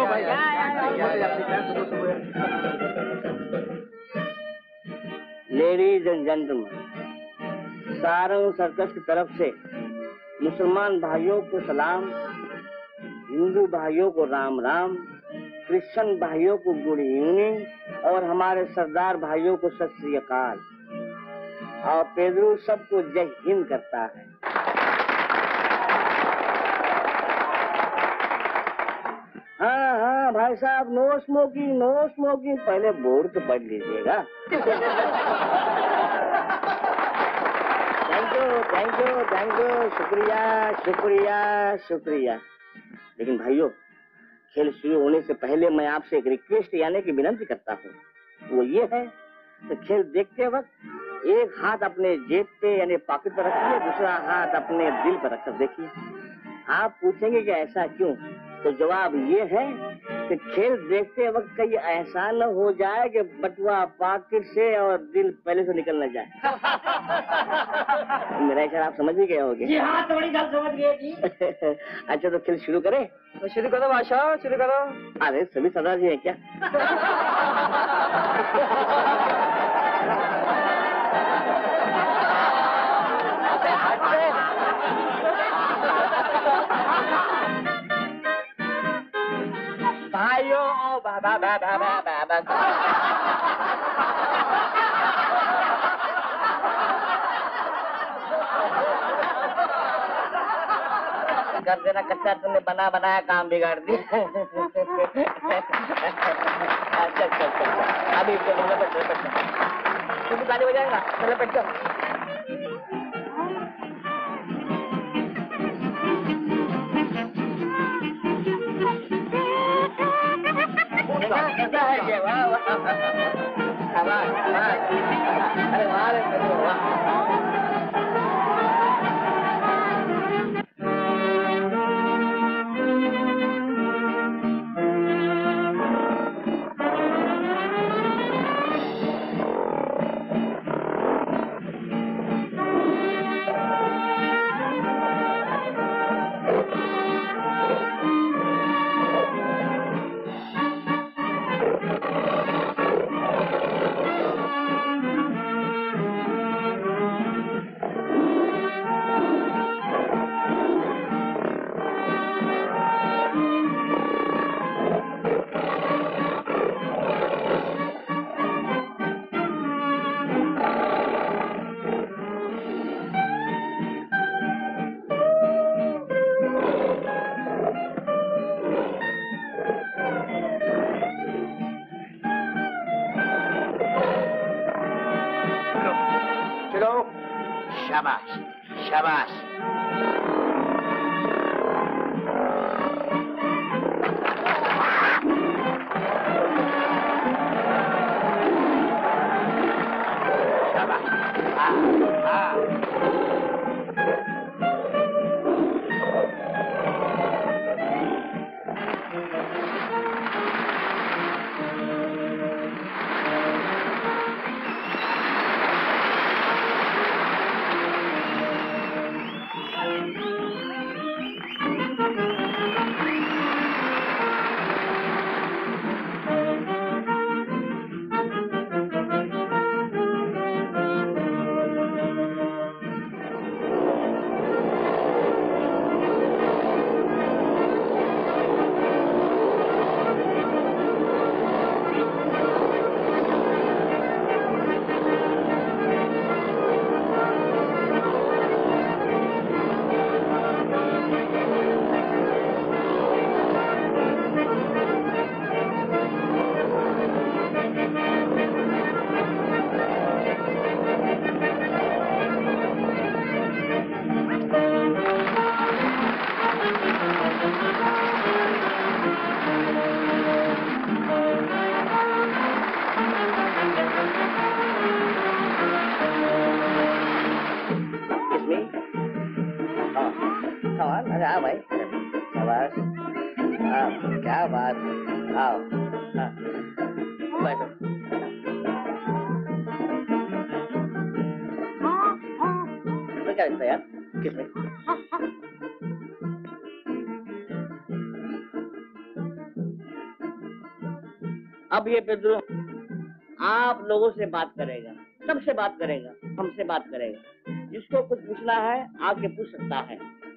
S3: ladies and gentleman, Sarang circus की तरफ से मुसलमान भाइयों को सलाम, हिंदू भाइयों को राम राम, क्रिश्चियन भाइयों को गुड इवनिंग और हमारे सरदार भाइयों को सत श्री अकाल। और पेड्रो सबको जय हिंद करता है। हाँ हाँ भाई साहब, नो स्मोकिंग, नो स्मोकिंग। पहले बोर्ड तो पढ़ लीजिएगा। Thank you, thank you, thank you, शुक्रिया, शुक्रिया, शुक्रिया। लेकिन भाइयों, खेल शुरू होने से पहले मैं आपसे एक रिक्वेस्ट यानी कि विनती करता हूँ। वो ये है कि खेल देखते वक्त एक हाथ अपने जेब पे यानी पॉकेट पर रखिए, दूसरा हाथ अपने दिल पर रखकर देखिए। आप पूछेंगे कि ऐसा क्यों, तो जवाब ये है कि खेल देखते वक्त कहीं ऐसा न हो जाए कि बटुआ पॉकेट से और दिल पहले से निकल न जाए। मेरा इशारा आप समझ ही गए होंगे।
S6: जी हाँ, थोड़ी गल समझ गए जी।
S3: अच्छा तो खेल शुरू करें?
S6: तो शुरू करो बादशाह, शुरू करो।
S3: अरे सभी सरदार जी हैं क्या?
S6: भाइयों, बाबा बाबा बाबा बाबा
S3: कर देना कच्चा, तुमने बना बनाया काम बिगाड़ दी। चल चल चल अभी लपट लपट तुम गाड़ी बजाएगा लपट चल। क्या है ये? वाह वाह वाह वाह, अरे वाह रे वाह। शाबाश शाबाश। भाई शाबाश, क्या बात। आओ बैठो। तो क्या लगता है यार किसमें? अब ये पेड्रो आप लोगों से बात करेगा, सबसे बात करेगा, हमसे बात करेगा। जिसको कुछ पूछना है आके पूछ सकता है।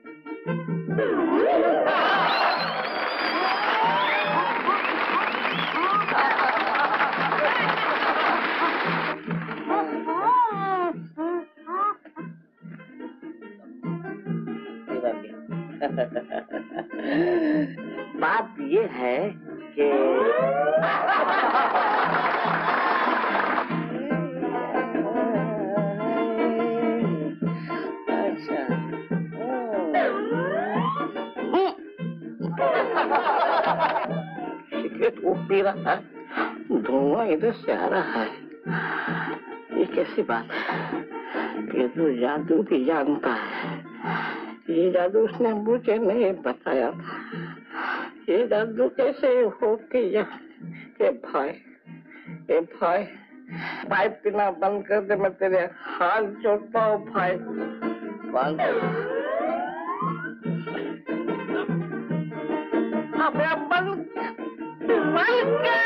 S3: बात ये है कि अच्छा सिगरेट वो पी रहा है, धुआं इधर से आ रहा है। ये कैसी बात है? ये तो जादू भी जानता है। ये जादू उसने मुझे नहीं बताया था। ये जादू कैसे हो कि ये भाई, ये भाई पाइप पीना बंद कर दे, मैं तेरे हाथ जोड़ता हूँ भाई। बंद अबे बंद बंद कर।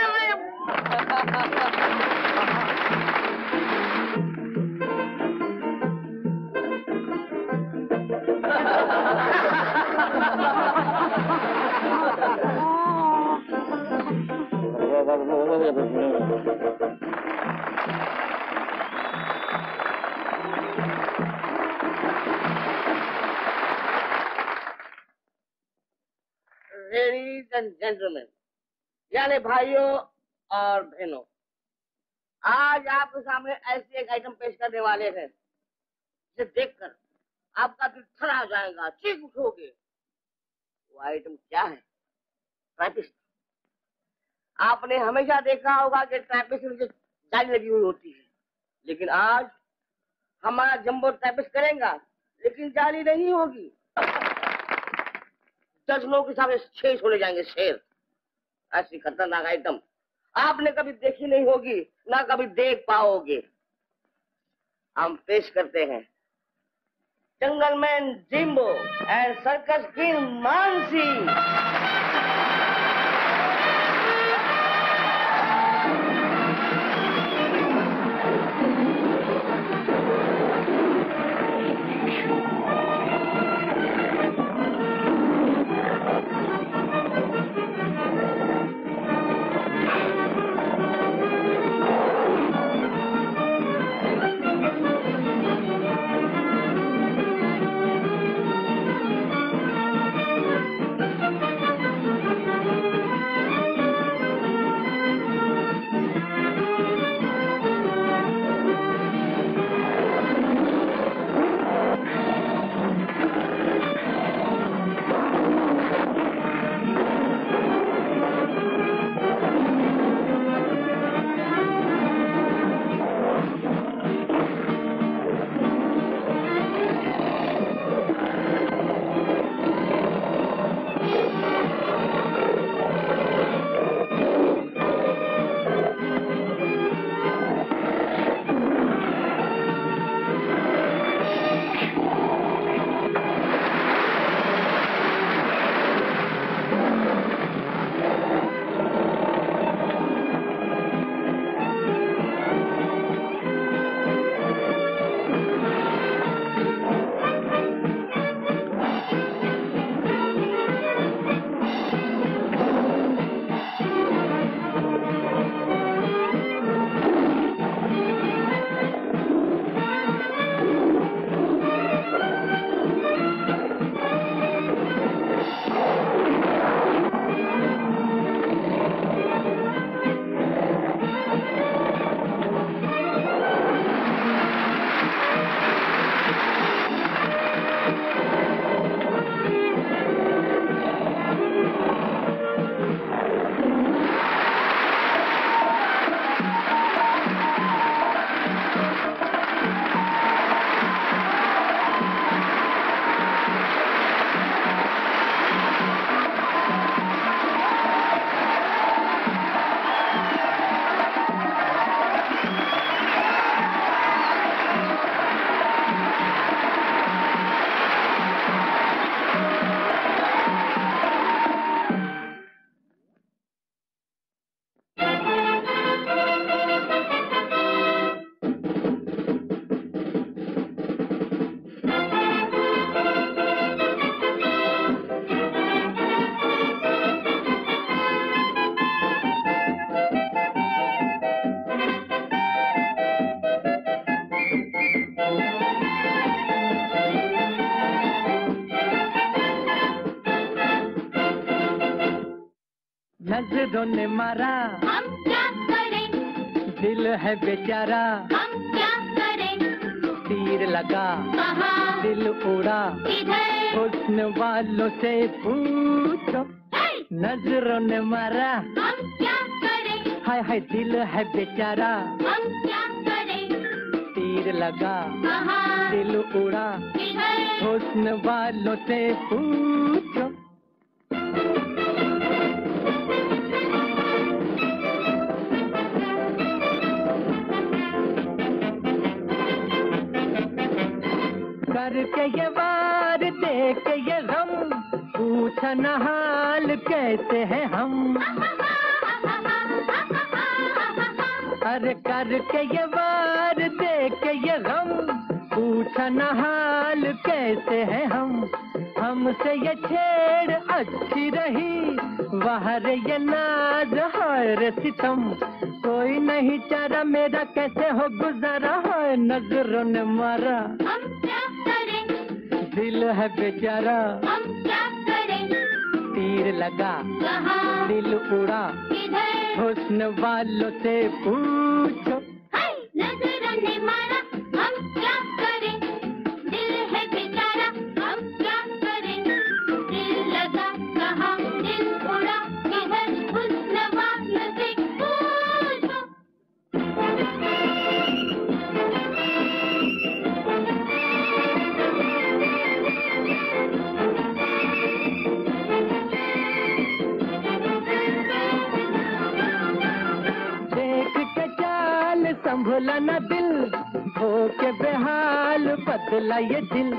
S3: लेडीज एंड जेंटलमैन, यानी भाइयों और बहनों, आज आपके सामने ऐसी एक आइटम पेश करने वाले हैं जिसे देखकर आपका दिल थरा जाएगा, चीख उठोगे। वो आइटम क्या है? ट्रैपिस्ट। आपने हमेशा देखा होगा कि ट्रैपिस्ट में जाली लगी हुई होती है, लेकिन आज हमारा जंबो ट्रैपिस्ट करेगा, लेकिन जाली नहीं होगी। दस लोग के सामने शेर छोड़े जाएंगे, शेर। ऐसी खतरनाक आइटम आपने कभी देखी नहीं होगी, ना कभी देख पाओगे। हम पेश करते हैं jungle man Jimbo and circus king Mansi.
S7: नजरों ने मारा,
S5: हम क्या करें?
S7: दिल है बेचारा,
S5: हम क्या करें?
S7: तीर लगा,
S5: कहाँ?
S7: दिल उड़ा,
S5: किधर?
S7: हुस्न वालों से पूछो। नजरों ने मारा,
S5: हम क्या करें?
S7: हाय हाय दिल है बेचारा,
S5: हम क्या करें?
S7: तीर लगा,
S5: कहाँ?
S7: दिल उड़ा,
S5: किधर?
S7: हुस्न वालों से पूछो। करके ये वार देख के ये गम, पूछा न हाल कैसे हैं हम। अरे करके ये वार देख के ये गम, पूछा न हाल कैसे हैं हम। हमसे ये छेड़ अच्छी रही, वहर ये नाज है रे सितम। कोई नहीं चारा मेरा कैसे हो गुजारा है, नजरों ने मारा,
S5: हम क्या करें?
S7: दिल है बेचारा,
S5: हम क्या करें?
S7: तीर लगा
S5: कहाँ
S7: दिल उड़ा
S5: किधर
S7: हुस्न वालों से पूछो
S5: है नजर ने मारा हम क्या करें दिल है बेचारा हम क्या करें दिल लगा कहाँ दिल उड़ा किधर हुस्न वालों से पूछो
S7: देख के चाल संभला न दिल हो के बेहाल बदला ये दिल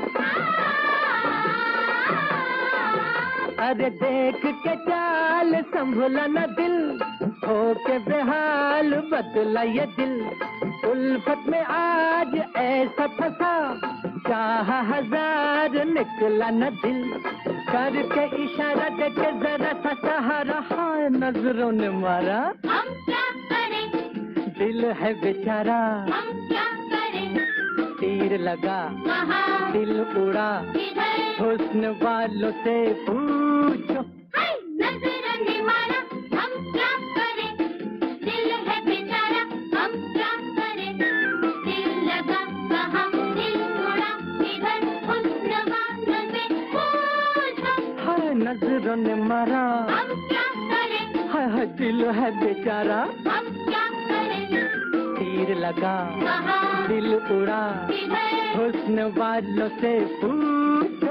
S7: अरे देख के चाल संभला न दिल हो के बेहाल बदला ये दिल उल्फत में आज ऐसा फंसा चाह हजार निकला न दिल करके इशारा देके जरा सा सहारा हाय नजरों ने मारा
S5: हम क्या करें
S7: दिल है बेचारा
S5: हम क्या करें
S7: तीर लगा
S5: कहाँ
S7: दिल उड़ा
S5: किधर
S7: हुस्न वालों से पूछो
S5: है नजर ने मारा हम क्या करें दिल है बेचारा हम क्या करें दिल लगा कहाँ दिल उड़ा किधर हुस्न वालों से पूछो
S7: हाय नजरों ने मारा
S5: हम क्या करें
S7: हाय हाय दिल है बेचारा
S5: हम क्या करें
S7: तीर लगा
S5: कहाँ
S7: दिल उड़ा
S5: किधर
S7: हुस्न वालों से पूछो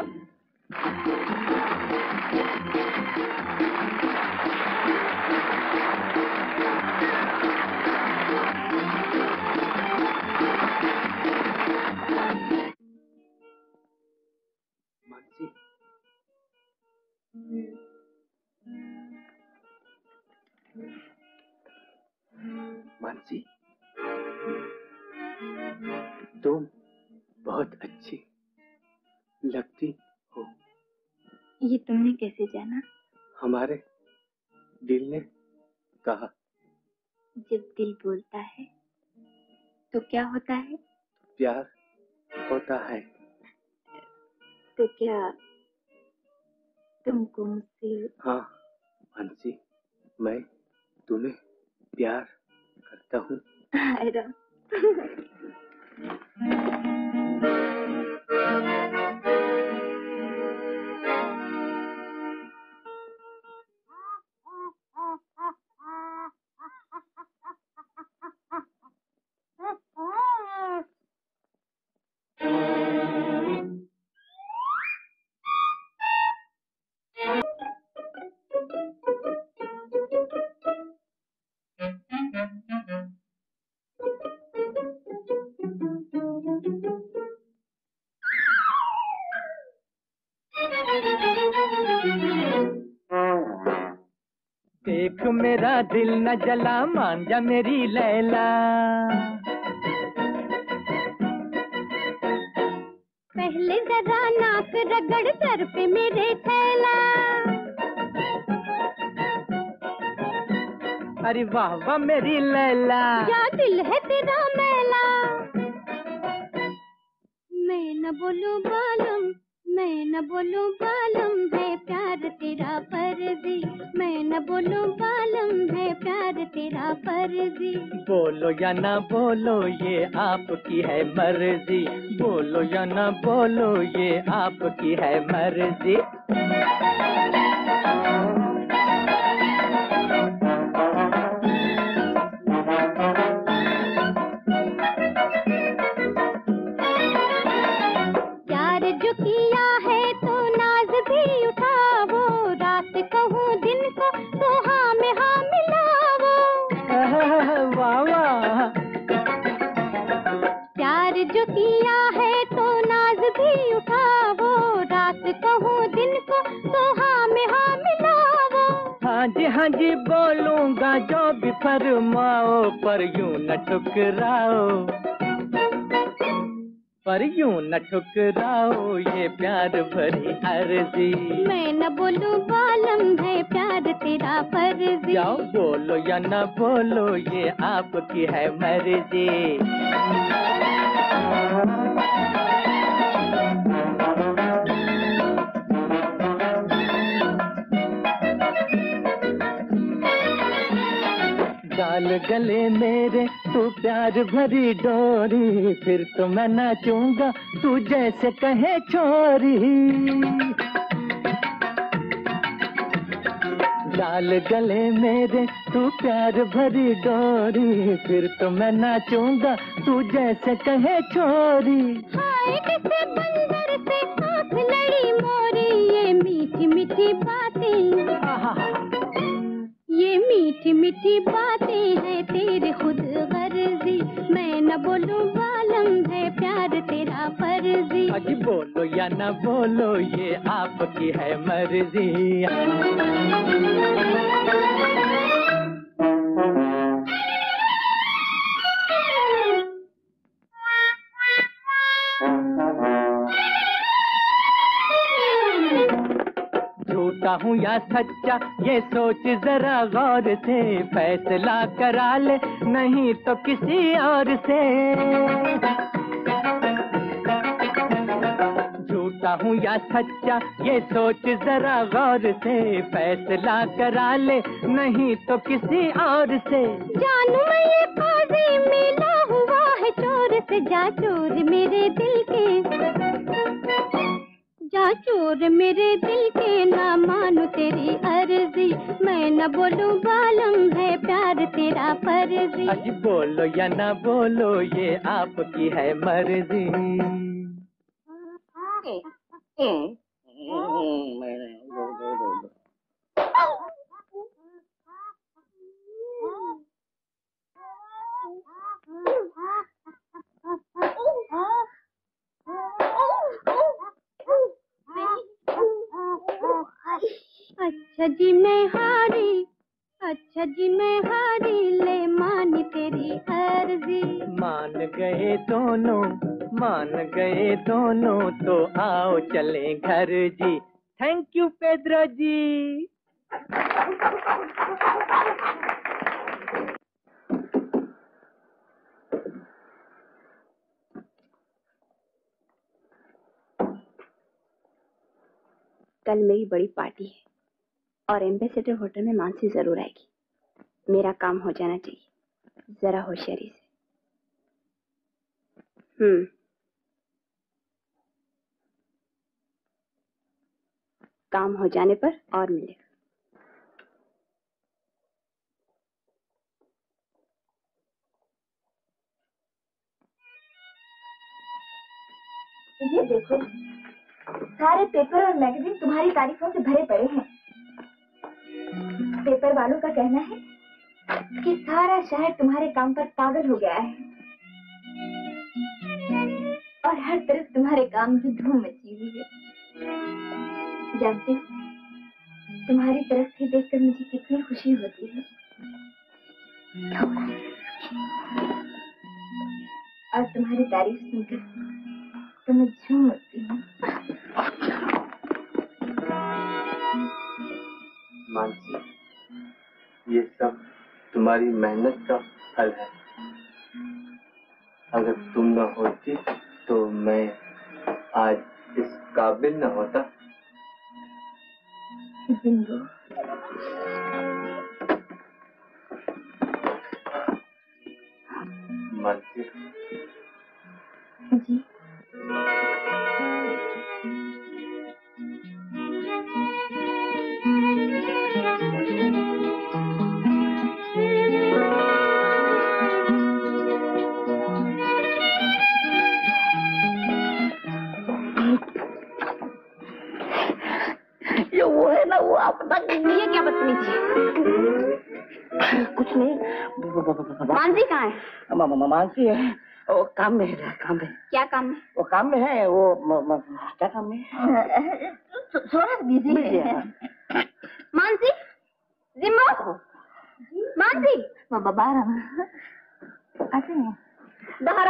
S2: मानसी मानसी तुम बहुत अच्छी लगती हो।
S1: ये तुमने कैसे जाना?
S2: हमारे दिल ने कहा।
S1: जब दिल बोलता है तो क्या होता है?
S2: प्यार होता है।
S1: तो क्या तुमको मुझसे?
S2: हाँ मानसी, मैं तुम्हें प्यार करता हूँ।
S1: आराम।
S7: देख मेरा दिल न जला मान जा मेरी लैला
S5: पहले जरा नाक रगड़ सर पे मेरे थैला
S7: अरे वाह वाह मेरी लैला
S5: क्या दिल है तेरा मैला मैं न बोलूं बालम मैं न बोलूं बालम है प्यार तेरा फर्जी मैं न बोलूं बालम है प्यार तेरा फर्जी
S7: बोलो या ना बोलो ये आपकी है मर्जी बोलो या ना बोलो ये आपकी है मर्जी
S5: प्यार जो किया है तो नाज भी उठावो रात कहूँ दिन को तो हाँ में हाँ मिलावो
S7: वाह वाह
S5: प्यार जो किया है तो नाज भी उठावो रात कहूँ दिन को तो हाँ में हाँ मिलावो
S7: हाँ जी हाँ जी बोलूंगा जो भी फरमाओ पर यूं न ठुकराओ पर यूं न ठुकराओ ये प्यार भरी अर्जी
S5: मैं न बोलूं बालम है प्यार तेरा फर्जी
S7: जाओ बोलो या न बोलो ये आपकी है मर्जी डाल गले मेरे तू प्यार भरी डोरी, फिर तो मैं नाचूंगा तू जैसे कहे छोरी। डाल गले मेरे तू प्यार भरी डोरी, फिर तो मैं नाचूंगा तू जैसे कहे छोरी।
S5: हाय किसे बंदर से आँख लड़ी मोरी, ये मीठी मीठी बातें, ये मीठी मीठी बातें हैं तेरे खुद गर्जी। मैं न बोलूं बालम है प्यार तेरा फर्जी।
S7: अजी बोलो या न बोलो ये आपकी है मर्जी। झूठा हूँ या सच्चा ये सोच जरा गौर से, फैसला करा ले नहीं तो किसी और से। झूठा हूँ या सच्चा ये सोच जरा गौर से, फैसला करा ले नहीं तो किसी और से।
S5: जानू मैं ये काज़ी मिला हुआ है चोर से, जा चोर मेरे दिल के, जा चोर मेरे दिल के, ना मानू तेरी अर्जी। मैं न बोलूं बालम है प्यार तेरा फर्जी।
S7: अजी बोलो या ना बोलो ये आपकी है मर्जी।
S5: अच्छा जी मैं हारी, अच्छा जी मैं हारी, ले मानी तेरी अर्जी।
S7: मान गए दोनों, मान गए दोनों, तो आओ चलें घर जी। Thank you Pedro ji.
S1: कल मेरी बड़ी पार्टी है और एम्बेसडर होटल में मानसी जरूर आएगी। मेरा काम हो जाना चाहिए, जरा होशियारी से। हम्म काम हो जाने पर और मिलेगा। ये देखो, सारे पेपर और मैगजीन तुम्हारी तारीफों से भरे पड़े हैं। पेपर वालों का कहना है कि सारा शहर तुम्हारे काम पर पागल हो गया है और हर तरफ तुम्हारे काम की धूम मची हुई है। जानते हो, तुम्हारी तरफ से देखकर मुझे कितनी खुशी होती है और तुम्हारी तारीफ सुनकर तो मैं झूम उठती हूँ।
S4: मानसी, ये सब तुम्हारी मेहनत का फल है। अगर तुम न होती तो मैं आज इस काबिल न होता।
S1: जिंदो,
S4: मानसी
S1: जी,
S3: ये वो है ना, वो आप
S1: ये क्या बदतमीजी है?
S3: कुछ नहीं।
S1: मानसी कहाँ है?
S3: मानसी है, वो काम में है, काम में।
S1: क्या काम में?
S3: वो काम में है, वो म, म, क्या काम में?
S1: थोड़ा बिजी है। मानसी, जिम्बो, मानसी,
S3: बाहर आना। आते नहीं।
S1: बाहर आओ।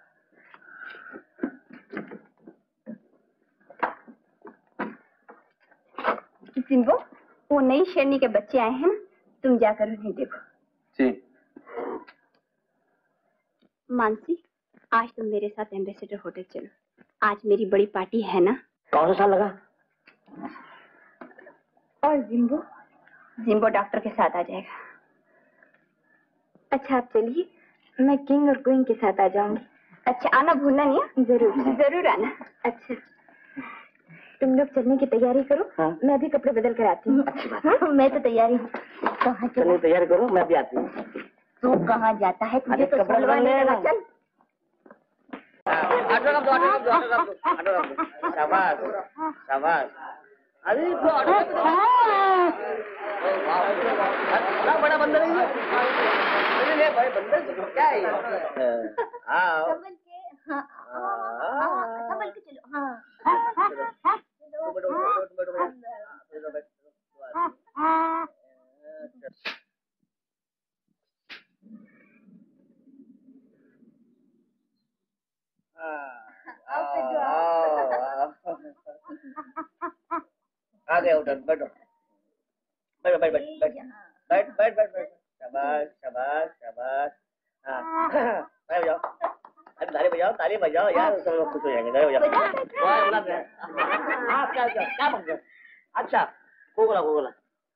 S1: जिम्बो, वो नई शेरनी के बच्चे आए हैं ना, तुम जाकर उन्हें देखो।
S4: जी।
S1: मानसी, आज तुम मेरे साथ एम्बेसडर होटल चलो। आज मेरी बड़ी पार्टी है ना।
S3: कौन सा साल लगा?
S1: और जिम्बो, जिम्बो डॉक्टर के साथ आ जाएगा। अच्छा आप चलिए, मैं किंग और क्वीन के साथ आ जाऊंगी। अच्छा आना भूलना नहीं है? जरूर जरूर आना। अच्छा तुम लोग चलने की तैयारी करो। हाँ? मैं अभी कपड़े बदल कर आती हूँ। अच्छी बात। हाँ? मैं तो तैयारी हूँ। कहाँ चलो तैयारी करो, मैं भी आती हूँ। तू कहाँ जाता है? तुझे तो छुड़वाने लगा। चल
S3: ऑटो रख दो, ऑटो रख दो, ऑटो रख दो, ऑटो रख दो। शाबाश शाबाश। अरे तो ऑटो रख दो। वाह बड़ा बंदर है ये। नहीं नहीं बड़े बंदर क्या है ये? हाँ संभल के। हाँ संभल के चलो। हाँ बैठो बैठो बैठो बैठो बैठो। आ गए उधर बैठो बैठो बैठ बैठ बैठ बैठ बैठ बैठ शाबाश शाबाश शाबाश। हाँ ताली बजाओ, अरे ताली बजाओ ताली बजाओ यार, सब लोग खुश हो जाएंगे। ताली बजाओ। हाँ क्या क्या क्या बन गया? अच्छा कोकोला कोकोला।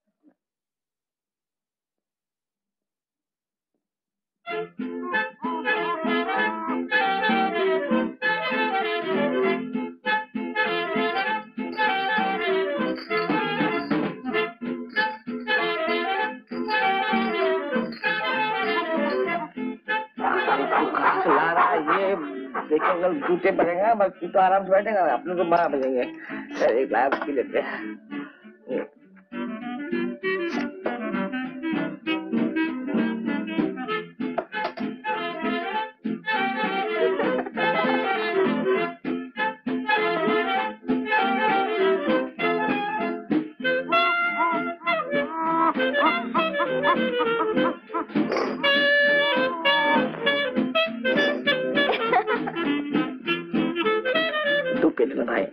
S3: ला रहा ये देखेंगे जूते पड़ेगा, बस तू तो आराम से बैठेगा, अपने तो बड़ा बजेंगे। एक ग्लास पी लेते हैं। तू पी लेना भाई।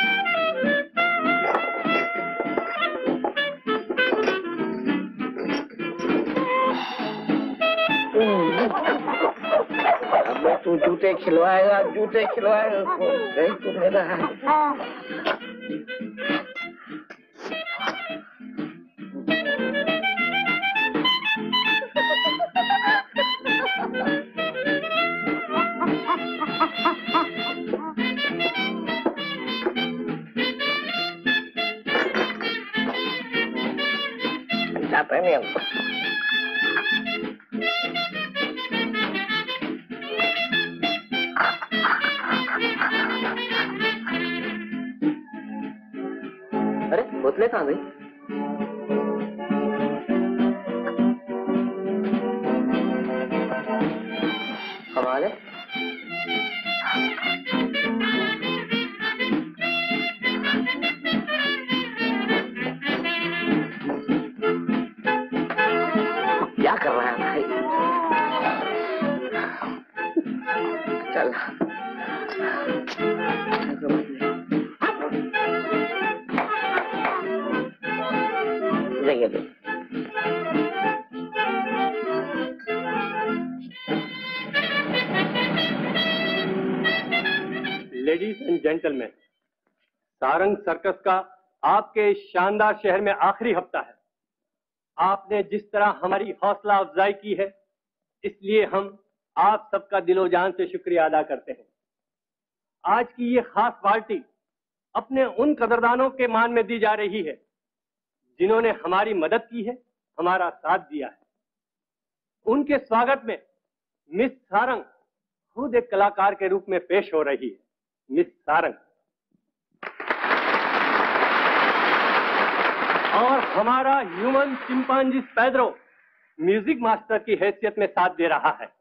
S3: अब तू जूते खिलवाएगा जूते खिलवाएगा नहीं तू मेरा है। जाता नहीं हमको। अरे बोतलें कहाँ गई? कमाल है। क्या कर रहा है भाई? चल जगह दे।
S4: Ladies and gentleman, Sarang circus का आपके इस शानदार शहर में आखिरी हफ्ता है। आपने जिस तरह हमारी हौसला अफजाई की है, इसलिए हम आप सबका दिलो जान से शुक्रिया अदा करते हैं। आज की ये खास पार्टी अपने उन कदरदानों के मान में दी जा रही है जिन्होंने हमारी मदद की है, हमारा साथ दिया है। उनके स्वागत में मिस सारंग खुद एक कलाकार के रूप में पेश हो रही है। मिस सारंग और हमारा human chimpanzees Pedro music master की हैसियत में साथ दे रहा है।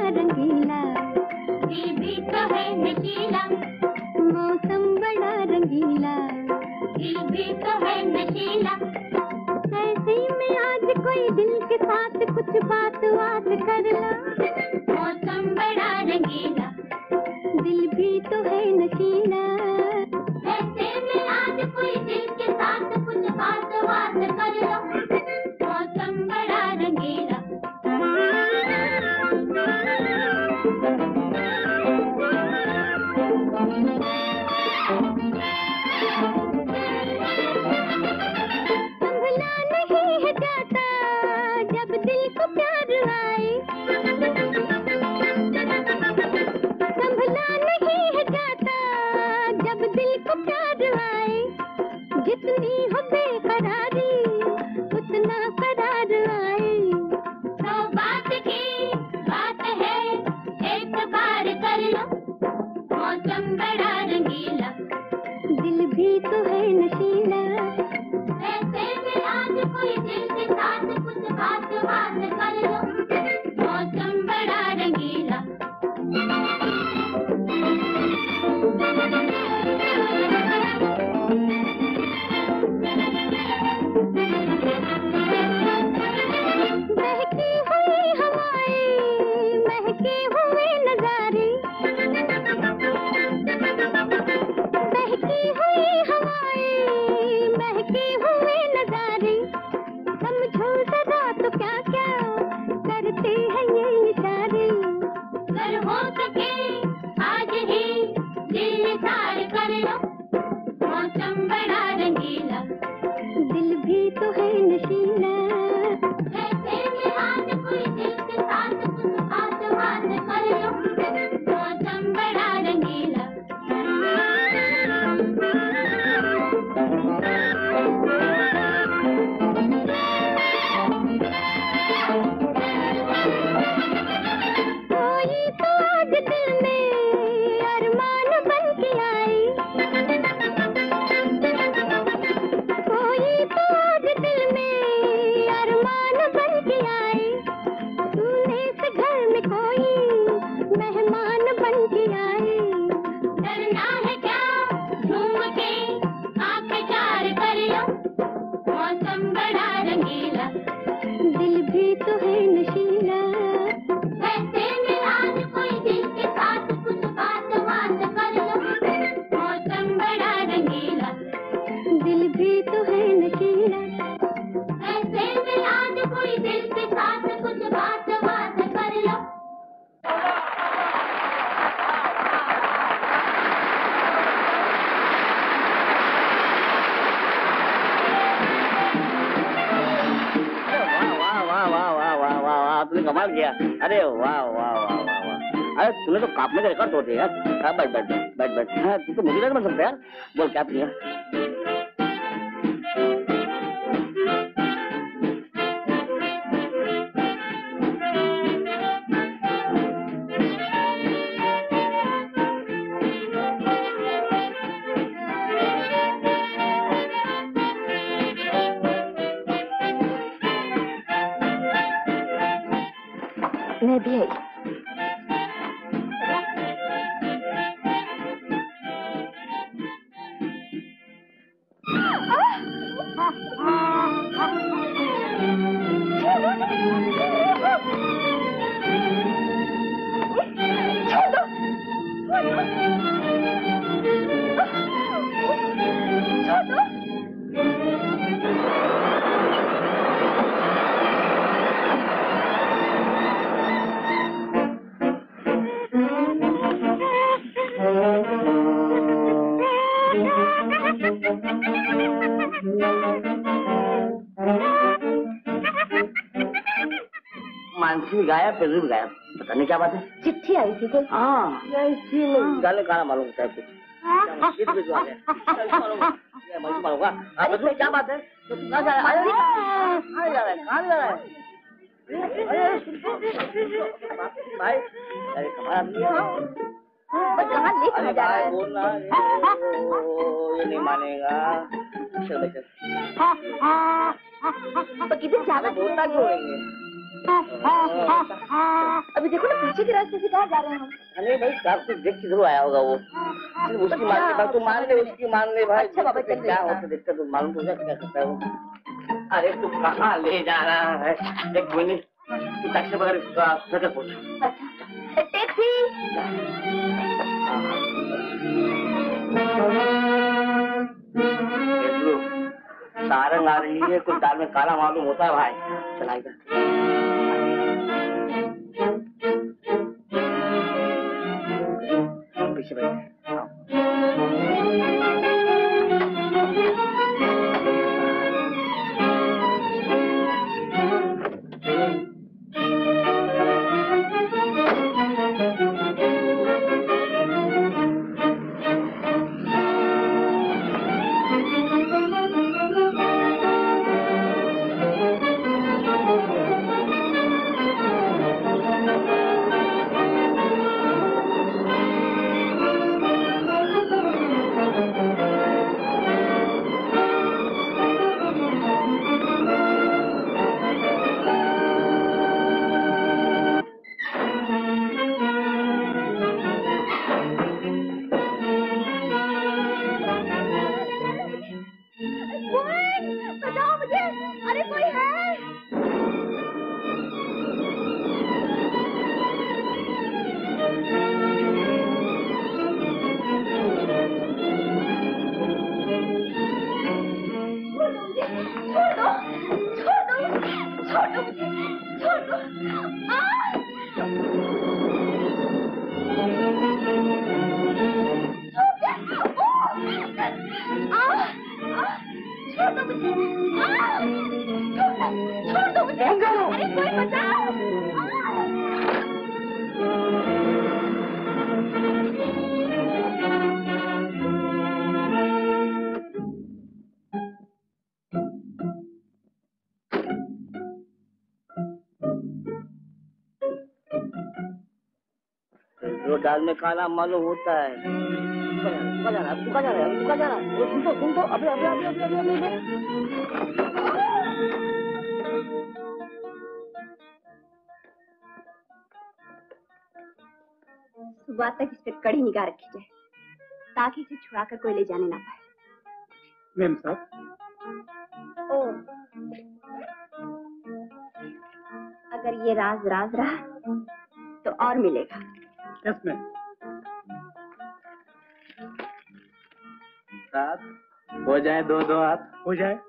S5: रंगीला, दिल भी तो है नशीला। मौसम बड़ा रंगीला, दिल भी तो है नशीला। ऐसे में आज कोई दिल के साथ कुछ बात बात कर लो। मौसम बड़ा रंगीला, दिल भी तो है नशीला। ऐसे में आज कोई दिल के साथ कुछ बात बात कर लो। मौसम बड़ा रंगीला। संभला नहीं है जाता जब दिल को प्यार आए। संभला नहीं है जाता जब दिल को प्यार आए। जितनी हो बेकरारी उतना करार आए। तो बात की बात है एक बार कर लो। मौसम बड़ा रंगीला, दिल भी तो है नशीला। ऐसे में आज कोई दिल के साथ कुछ बात बात कर लो। मौसम बड़ा रंगीला। बहकी हुई हवाएं, महके हुए नजारे। बहकी हुई हवाएं, महके हुए नजारे। समझो जरा तो क्या क्या करते हैं ये इशारे। अगर हो सके आज ही दिल निसार कर लो। मौसम बड़ा रंगीला, दिल भी तो है नशीला। ऐसे में आज कोई दिल के साथ कुछ बात बात कर लो। मौसम बड़ा रंगीला। कोई तो आज दिल में अरमान बन के आई। कोई तो आज दिल में अरमान बन के आई। तूने से घर में कोई मेहमान बन के आई। डरना है क्या झूम के आंखें चार कर लो। मौसम बड़ा रंगीला, दिल भी तो है नशीला। ऐसे में आज कोई दिल के साथ कुछ बात बात कर लो। मौसम बड़ा रंगीला, दिल भी तो है नशीला। ऐसे में आज कोई दिल के साथ कुछ बात बात कर लो।
S3: वाह वाह वाह वाह वाह वाह वाह, तूने कमाल किया। अरे वाह वाह वाह वाह वाह। अरे तूने तो कापने के रिकॉर्ड तोड़ दिया यार। हाँ, बैठ बैठ बैठ बैठ। हाँ, तू तो मुझे नहीं बन सकता यार। बोल क्या पिया?
S1: मैं भी आई।
S3: मानसी गायब, पेरू भी गायब। पता नहीं क्या बात है।
S1: चिट्ठी आई थी कोई?
S3: हाँ, इसी में गाने गाना मालूम होता है कुछ। गीत भिजवा दे। ये मालूम होगा। हाँ, बदलू क्या बात है? तो कहाँ जा रहा है? कहाँ जा रहा है? कहाँ जा रहा है? भाई, अरे कमाल आदमी है।
S1: कहाँ लेके जा रहा है?
S3: बोलना ये नहीं मानेगा। चल चल।
S1: तो किधर जा रहा है?
S3: बोलता क्यों है?
S1: अभी देखो ना पीछे के रास्ते से कहाँ जा रहे हैं हम?
S3: अरे भाई साहब से देख के जरूर आया होगा वो। उसकी मान ले तू मान ले उसकी मान ले भाई।
S1: अच्छा बाबा चल
S3: क्या होता देखते तू मालूम तो क्या करता है वो। अरे तू कहाँ ले जा रहा है? एक मिनट तू टैक्सी वगैरह जगह पहुंच।
S1: अच्छा टैक्सी।
S3: सारंग आ रही है कुछ दाल में काला मालूम होता है भाई। चलाएगा पीछे बैठ। दाल में काला मालूम होता है। तुका जा रहा है, तुका जा रहा है, तुका जा रहा है। तुम तो तुम तो अबे अबे अबे अबे अबे अबे।
S1: सुबह तक इस पर कड़ी निगाह रखी जाए ताकि इसे छुड़ाकर कोई ले जाने ना पाए।
S4: मैम साहब।
S1: ओ, अगर ये राज राज रहा तो और मिलेगा।
S4: Yes ma'am.
S3: साथ हो जाए दो दो हाथ
S4: हो जाए।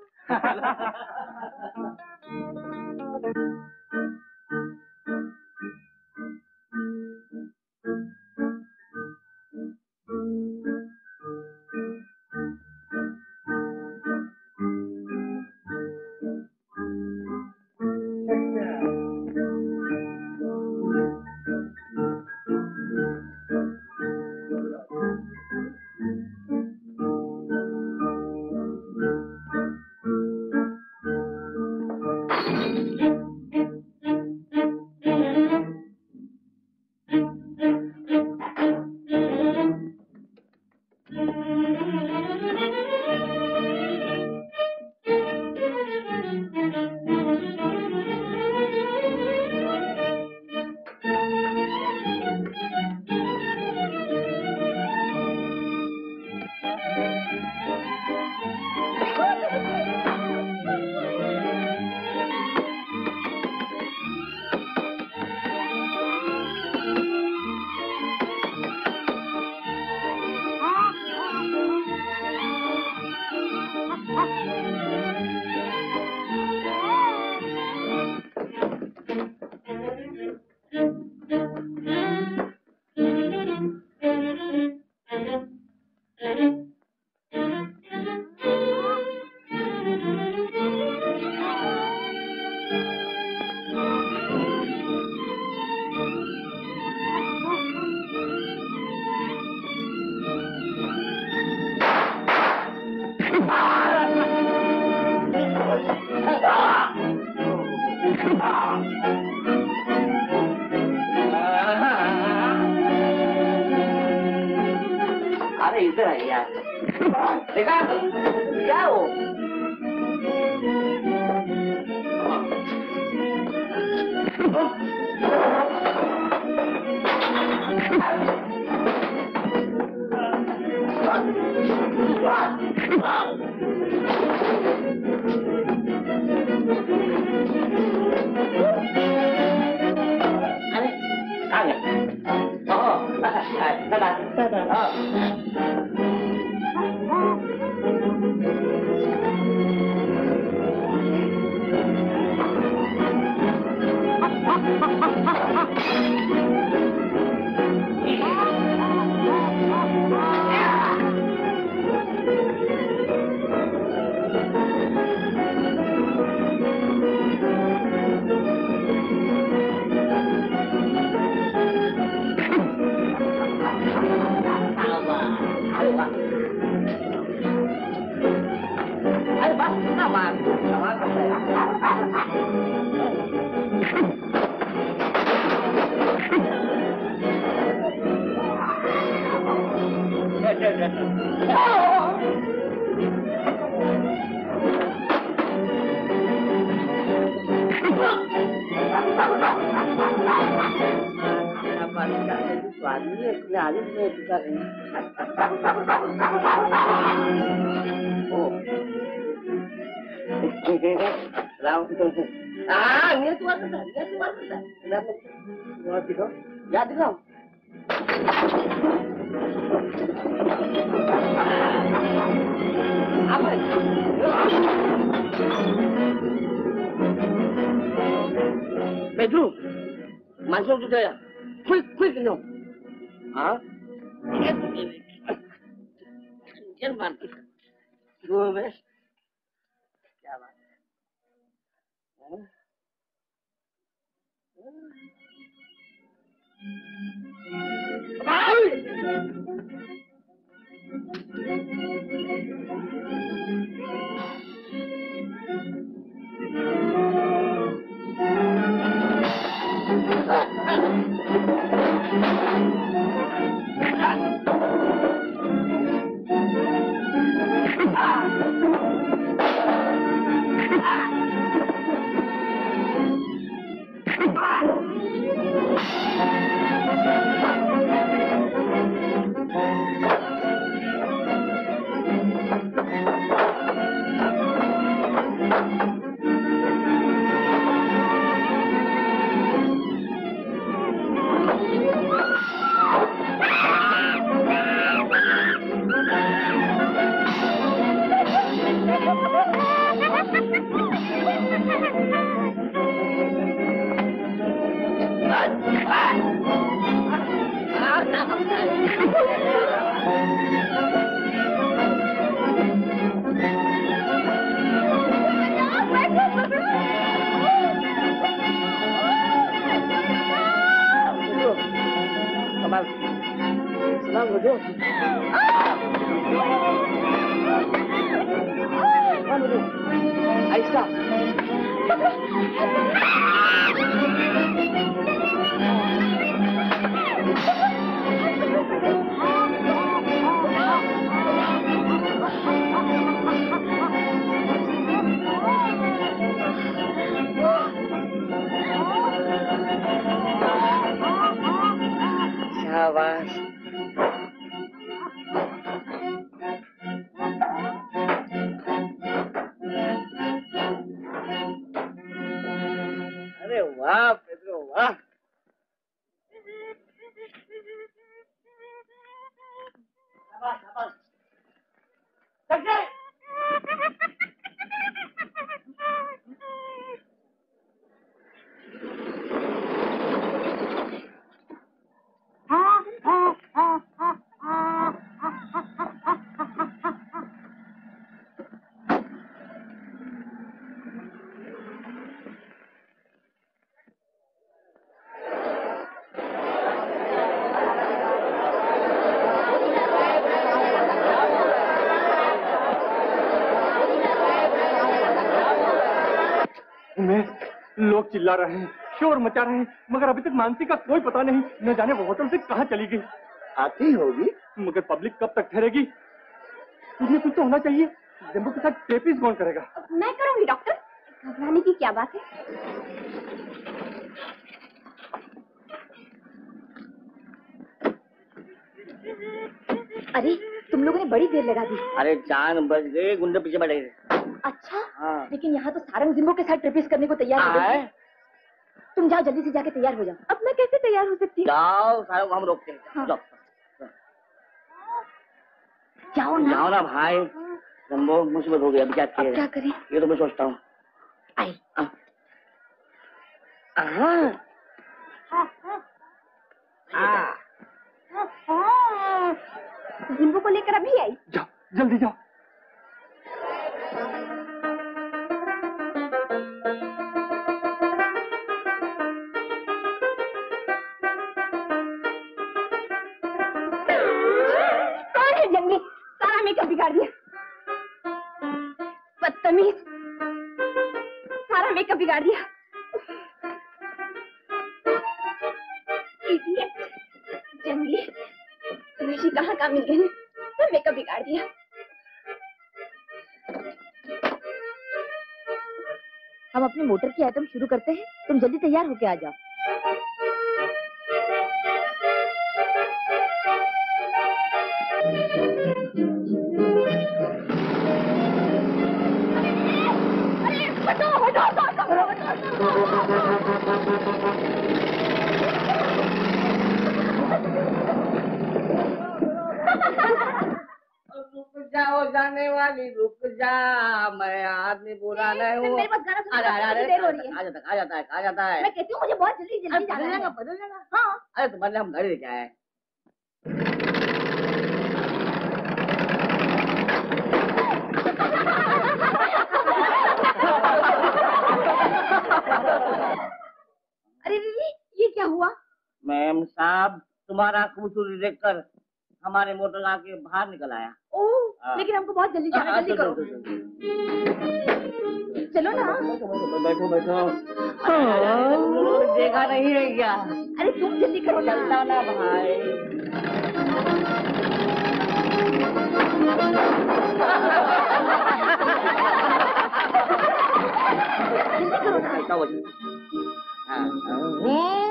S3: अरे इधर है यार, देखा क्या हो? Pedro, masuk tu saya. Quick, quick no. Ah? Jangan mati. Dua belas. क्या बात
S4: लोग चिल्ला रहे हैं, शोर मचा रहे हैं, मगर अभी तक मानसी का कोई पता नहीं। न जाने वो होटल से कहाँ चली गई।
S2: आती होगी,
S4: मगर पब्लिक कब तक ठहरेगी? तुझे कुछ तो होना चाहिए। जम्बू के साथ टेपिस कौन करेगा?
S1: मैं करूंगी डॉक्टर, घबराने की क्या बात है। अरे तुम लोगों ने बड़ी देर लगा दी।
S3: अरे चार बज गए, गुंडे पीछे बैठे गए।
S1: अच्छा
S3: हाँ।
S1: लेकिन यहाँ तो सारंग जिम्बो के साथ ट्रिपिस करने को तैयार हो गए। तुम जाओ जल्दी से जाके तैयार हो जाओ। अब मैं कैसे तैयार हो सकती हूँ?
S3: जाओ सारे हम रोकते हैं।
S1: हाँ।
S3: जाओ
S1: जाओ ना।
S3: जाओ ना भाई, जम्बो मुसीबत हो गया, अभी क्या
S1: अब क्या करें?
S3: ये तो मैं सोचता हूँ।
S1: आई जिम्बो को लेकर अभी आई।
S4: जाओ जल्दी जाओ।
S1: कौन है जंगली? सारा मेकअप बिगाड़ दिया। बदतमीज, सारा मेकअप बिगाड़ दिया। इडियट, जंगली, ऋषि कहाँ कहाँ मिल गए? सब मेकअप बिगाड़ दिया। हम अपनी मोटर की आइटम शुरू करते हैं, तुम जल्दी तैयार होके आ जाओ। अरे हटो हटो हटो
S3: रुक जाओ जाने वाली, रुक जा, मैं आदमी बुरा नहीं हूँ।
S1: मेरे पास गाना सुनने
S3: अरे अरे
S1: देर हो रही है।
S3: आ जाता है, आ जाता है, आ जाता है।
S1: मैं कहती हूँ मुझे बहुत जल्दी जल्दी जाना है।
S3: बदल जाएगा।
S1: हाँ
S3: अरे तुम्हारे हम घर लेके आए।
S1: अरे दीदी ये क्या हुआ?
S3: मैम साहब, तुम्हारा खूबसूरती देखकर हमारे मोटर आके बाहर निकल आया।
S1: ओह
S3: हाँ।
S1: लेकिन हमको बहुत जल्दी जाना है, जल्दी करो। चलो ना।
S3: बैठो बैठो। देखा नहीं है क्या?
S1: अरे तुम जल्दी करो ना।
S3: चलता ना भाई।
S1: जल्दी करो ना।
S3: ऐसा हो जाए। हाँ।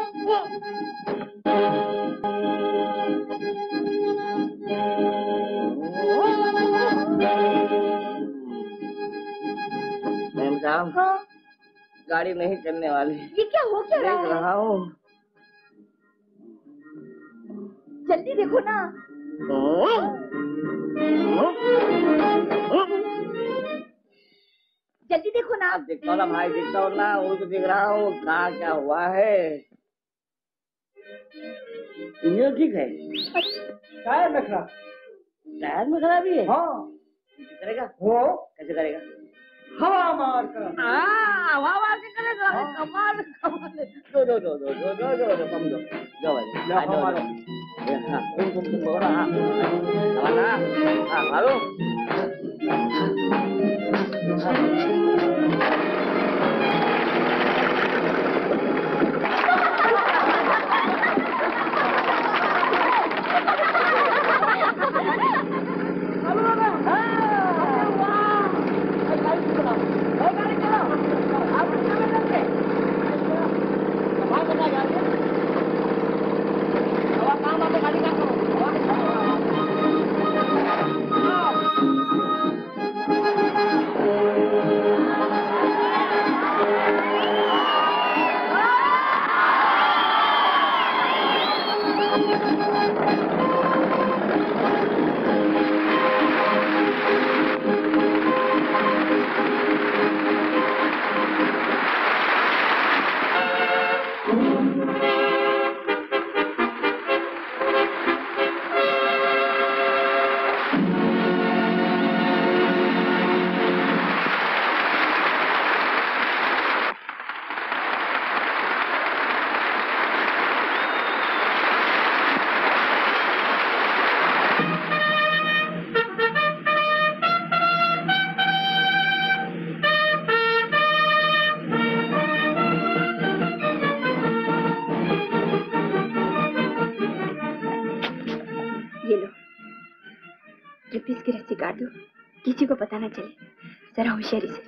S3: मैम साहब,
S1: हाँ
S3: गाड़ी नहीं चलने वाली।
S1: ये क्या हो क्या रहा
S3: देख
S1: है?
S3: रहा हूँ।
S1: जल्दी देखो ना। जल्दी देखो ना।
S3: अब देखता हूँ ना भाई, देखता हूँ ना, वो तो देख रहा हूँ। कहाँ क्या हुआ है? इंजन ठीक है,
S6: टायर में खराब।
S3: टायर में खराबी है।
S6: हाँ
S3: कैसे करेगा?
S6: वो
S3: कैसे करेगा?
S6: हवा मार कर।
S3: हाँ, हवा मार के करेगा। कमाल कमाल। दो दो दो दो दो दो दो दो समझो। दो बजे।
S6: ला,
S3: दो,
S6: मारो।
S3: दो। हाँ, तुम तुम तुम बोलो हाँ। हवा ना। हाँ, मारो।
S1: इसकी रस्सी काट दो, किसी को पता न चले, जरा होशियारी से।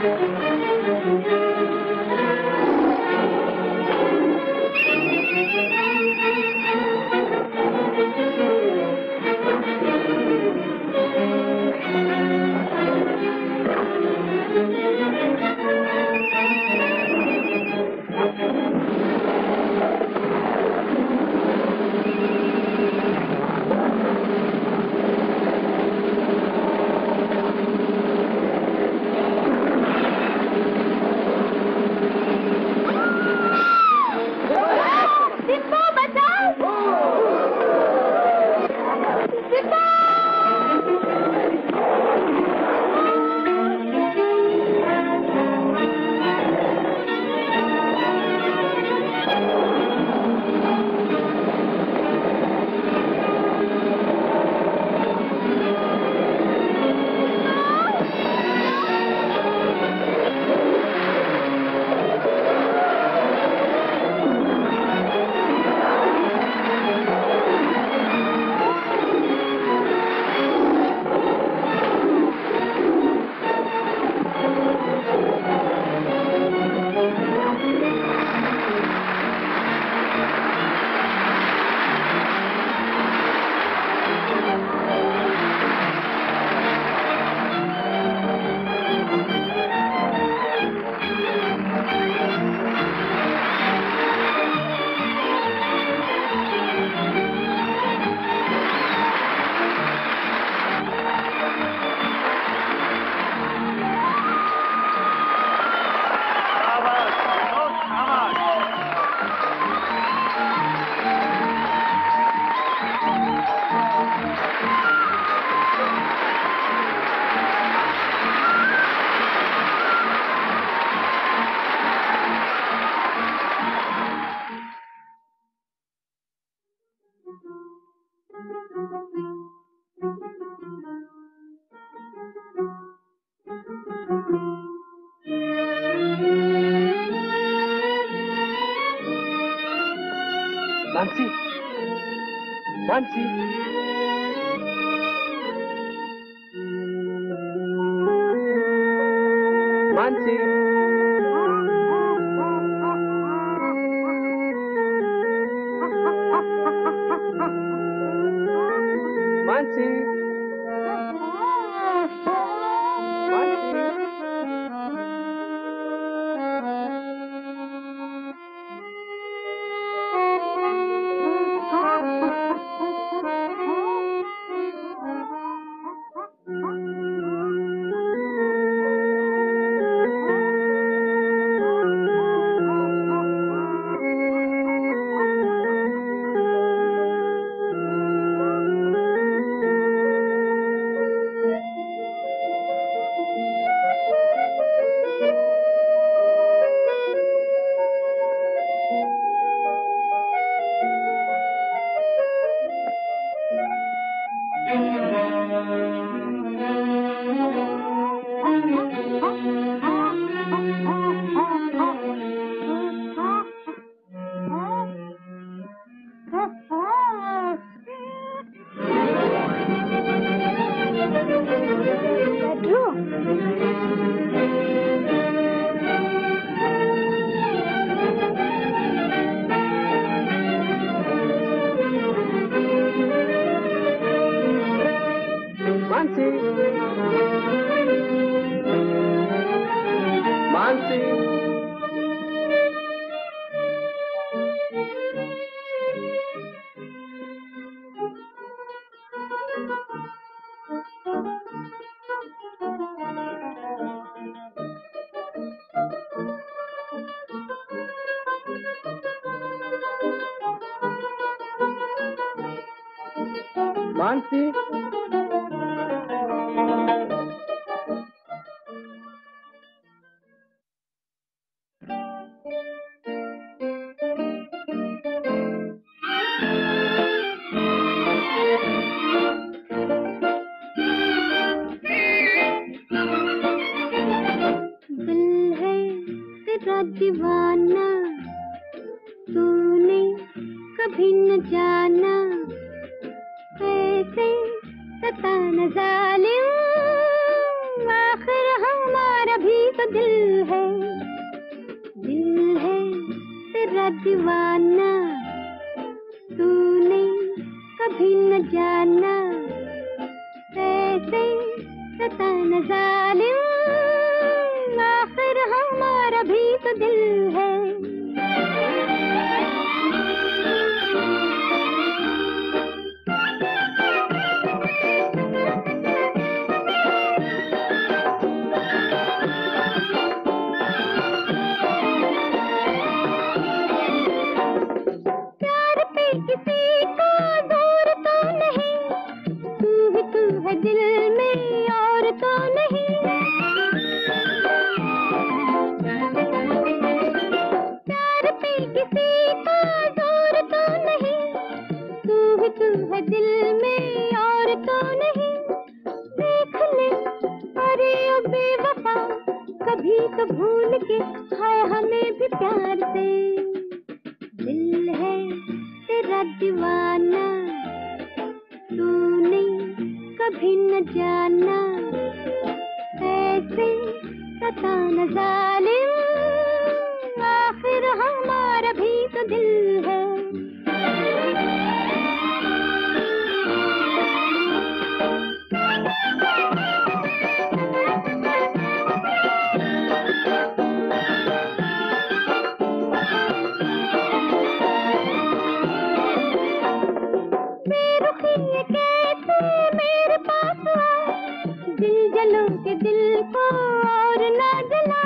S7: मानसी, मानसी, मानसी, मानसी, मानसी,
S5: दीवाना तूने कभी न जाना ऐसे सताना जालिम आखिर हमारा भी तो दिल है, दिल है तेरा दीवाना, तूने कभी न जाना, कैसे सताना जालिम, आखिर हमारा भी तो दिल है। प्यार पे किसी का जोर तो नहीं, तू ही तू है दिल में और तो नहीं। प्यार पे किसी का जोर तो नहीं, तू ही तू है दिल में और तो नहीं। देख ले अरे ओ बेवफा, कभी तो भूल के हाय हमें भी प्यार से। दिल है तेरा दीवाना, तूने कभी न जाना, कैसे सताना जालिम, आखिर हमारा भी तो दिल है। बेरुखी ये कैसे मेरे पास आए, दिल जलो के दिल को और ना जला।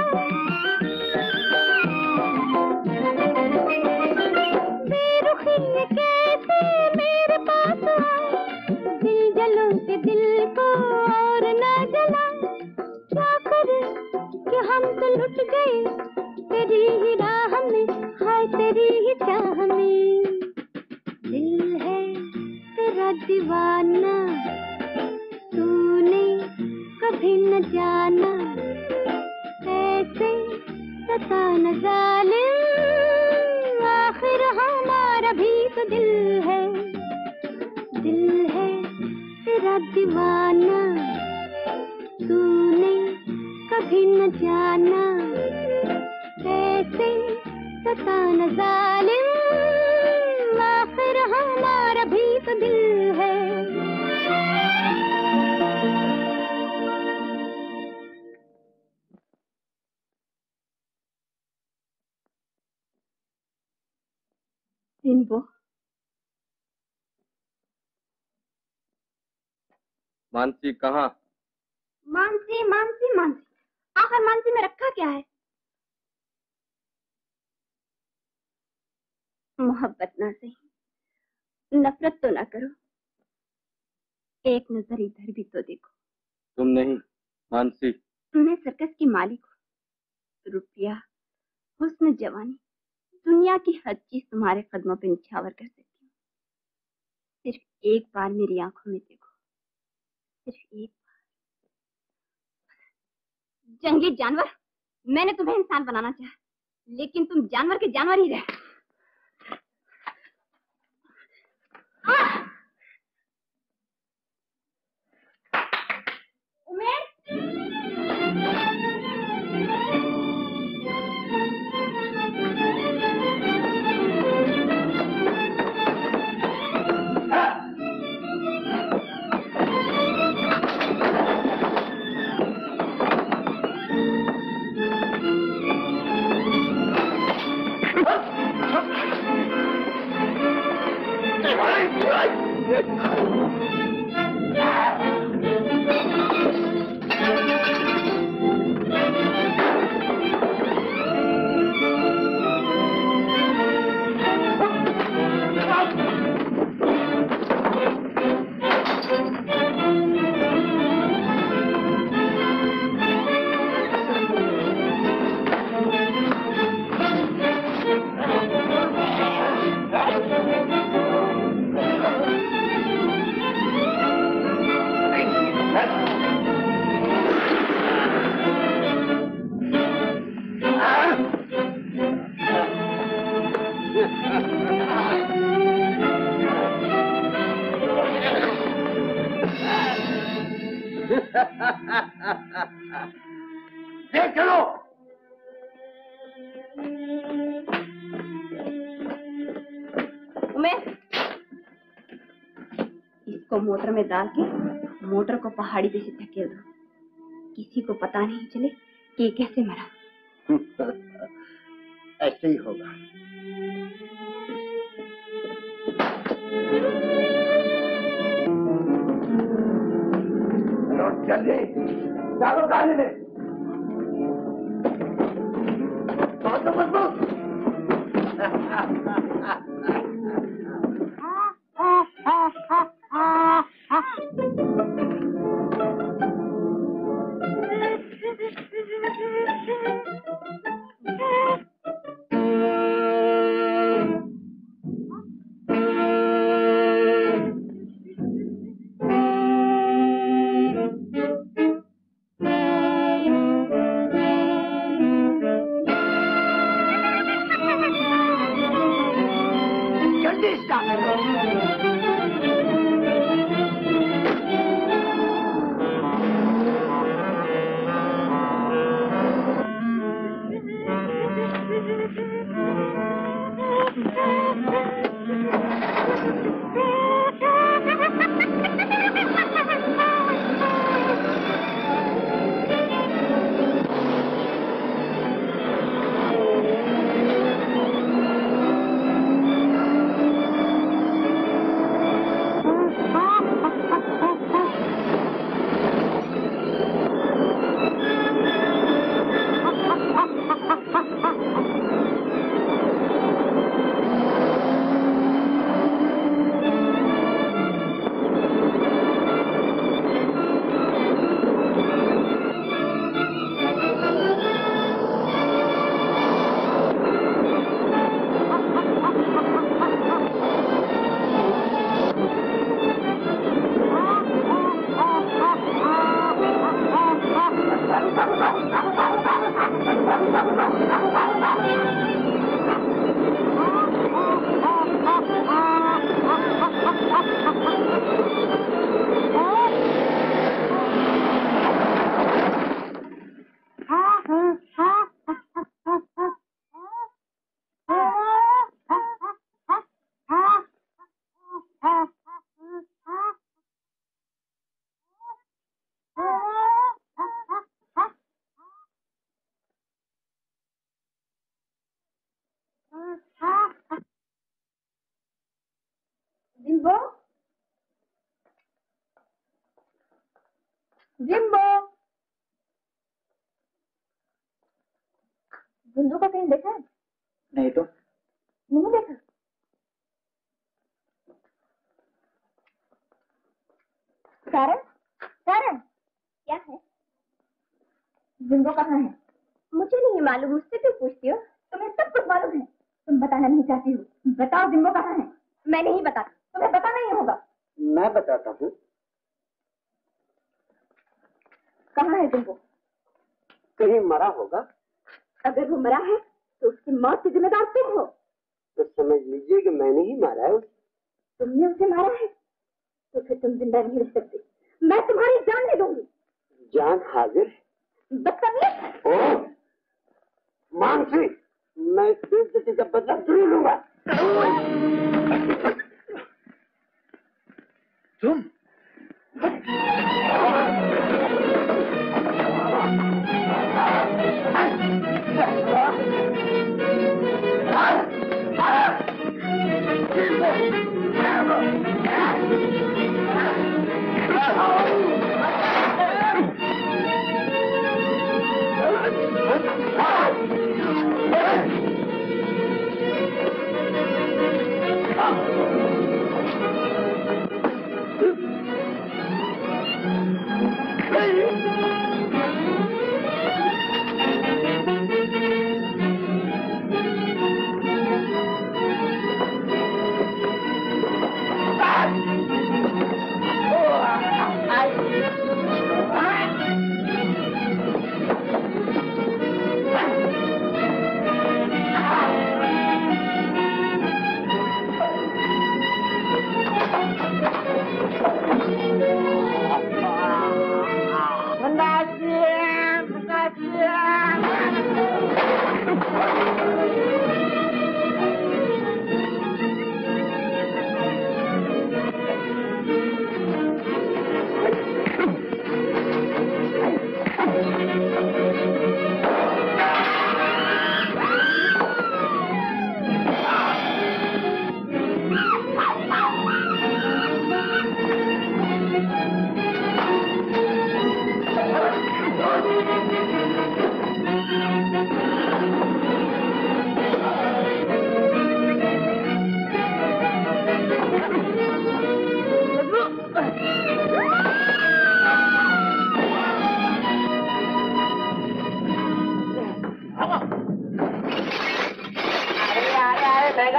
S5: बेरुखी ये कैसे मेरे पास आए, दिल जलो के दिल को और ना जला। क्या करे कि हम तो लुट गए तेरी ही राह में, हाय तेरी ही चाह में। दिल है तेरा दीवाना, तूने कभी न जाना, कैसे सताना जालिम, आखिर हमारा भी तो दिल है। दिल है तेरा दीवाना, तूने कभी न जाना, कैसे सताना जालिम, आखिर हमारा भी तो दिल है। जिम्बो,
S4: मानसी कहाँ?
S1: मानसी मानसी मानसी, आखिर मानसी में रखा क्या है? मोहब्बत ना सही, नफरत तो ना करो, एक नजर इधर भी तो देखो।
S4: तुम नहीं मानसी।
S1: मैं सर्कस की मालिक हूँ। रुपया, हुस्न, जवानी, दुनिया की हर चीज तुम्हारे कदमों पे निछावर कर सकती हूँ। सिर्फ एक बार मेरी आंखों में देखो, सिर्फ एक बार। जंगली जानवर, मैंने तुम्हें इंसान बनाना चाहा, लेकिन तुम जानवर के जानवर ही रहे।
S3: ले चलो।
S1: उमेश, इसको मोटर में डाल के मोटर को पहाड़ी पे से धकेल दो, किसी को पता नहीं चले कि ये कैसे मरा।
S2: ऐसे ही होगा।
S3: जल्दी डालो गाड़ी में। बहुत तो मजबूत।
S1: जिम्बो, जिम्बो, जिम्बो को कहीं देखा है?
S3: नहीं तो
S1: नहीं देखा। कारण, कारण क्या है? जिम्बो कहाँ है? मुझे नहीं मालूम, मुझसे क्यों पूछती हो? तुम्हें सब कुछ मालूम है, तुम बताना नहीं चाहती हो। बताओ जिम्बो कहाँ है? मैं नहीं बताता, तुम्हें बताना ही होगा।
S2: मैं बताता हूँ।
S1: कहाँ है जिम्बो?
S2: कहीं मरा होगा।
S1: अगर वो मरा है तो उसकी मौत की जिम्मेदार तुम हो।
S2: तो समझ लीजिए कि मैंने ही मारा है उसे।
S1: तुमने उसे मारा है तो फिर तुम जिंदा नहीं रह सकते। मैं तुम्हारी जान ले लूंगी।
S2: जान हाजिर?
S1: बदतमीज!
S2: ओह मानसी, मैं इस बेइज्जती का बदला जरूर लूंगा।
S3: तुम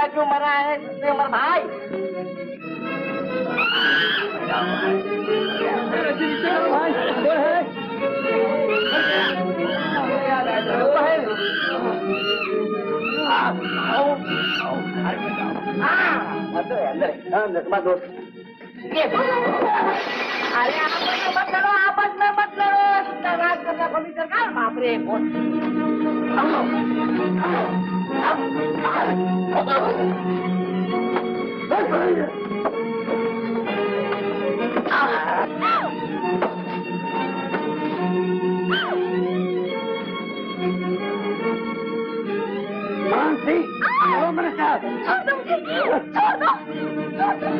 S3: भूखा क्यों मरा है मेरा भाई? अंदर दोस्त, अरे आपस में मत लड़ो, आपस में मत लड़ो, राज करना बंदी सरकार। बाप रे मानसी, चलो मेरे साथ। छोड़ दो मुझे, छोड़ दो, छोड़ दो।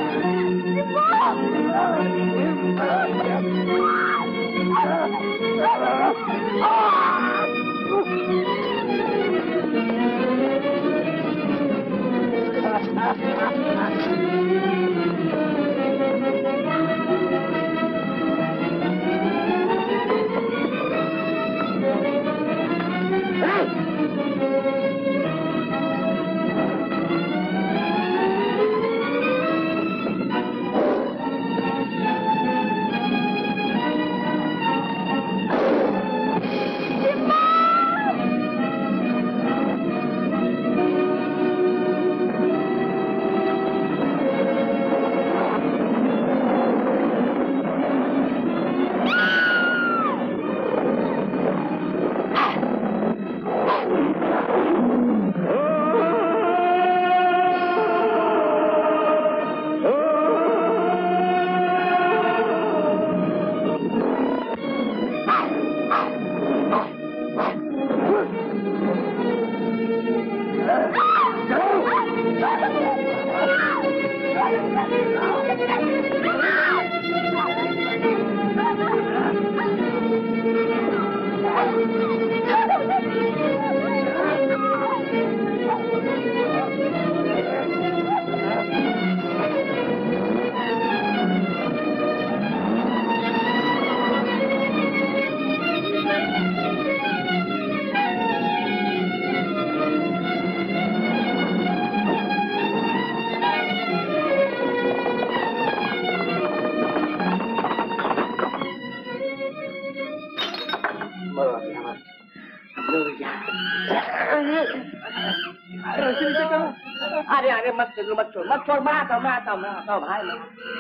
S3: अरे अरे मत छोड़ मत छोड़ मत छोड़, मैं आता हूँ मैं आता हूँ मैं आता हूँ भाई।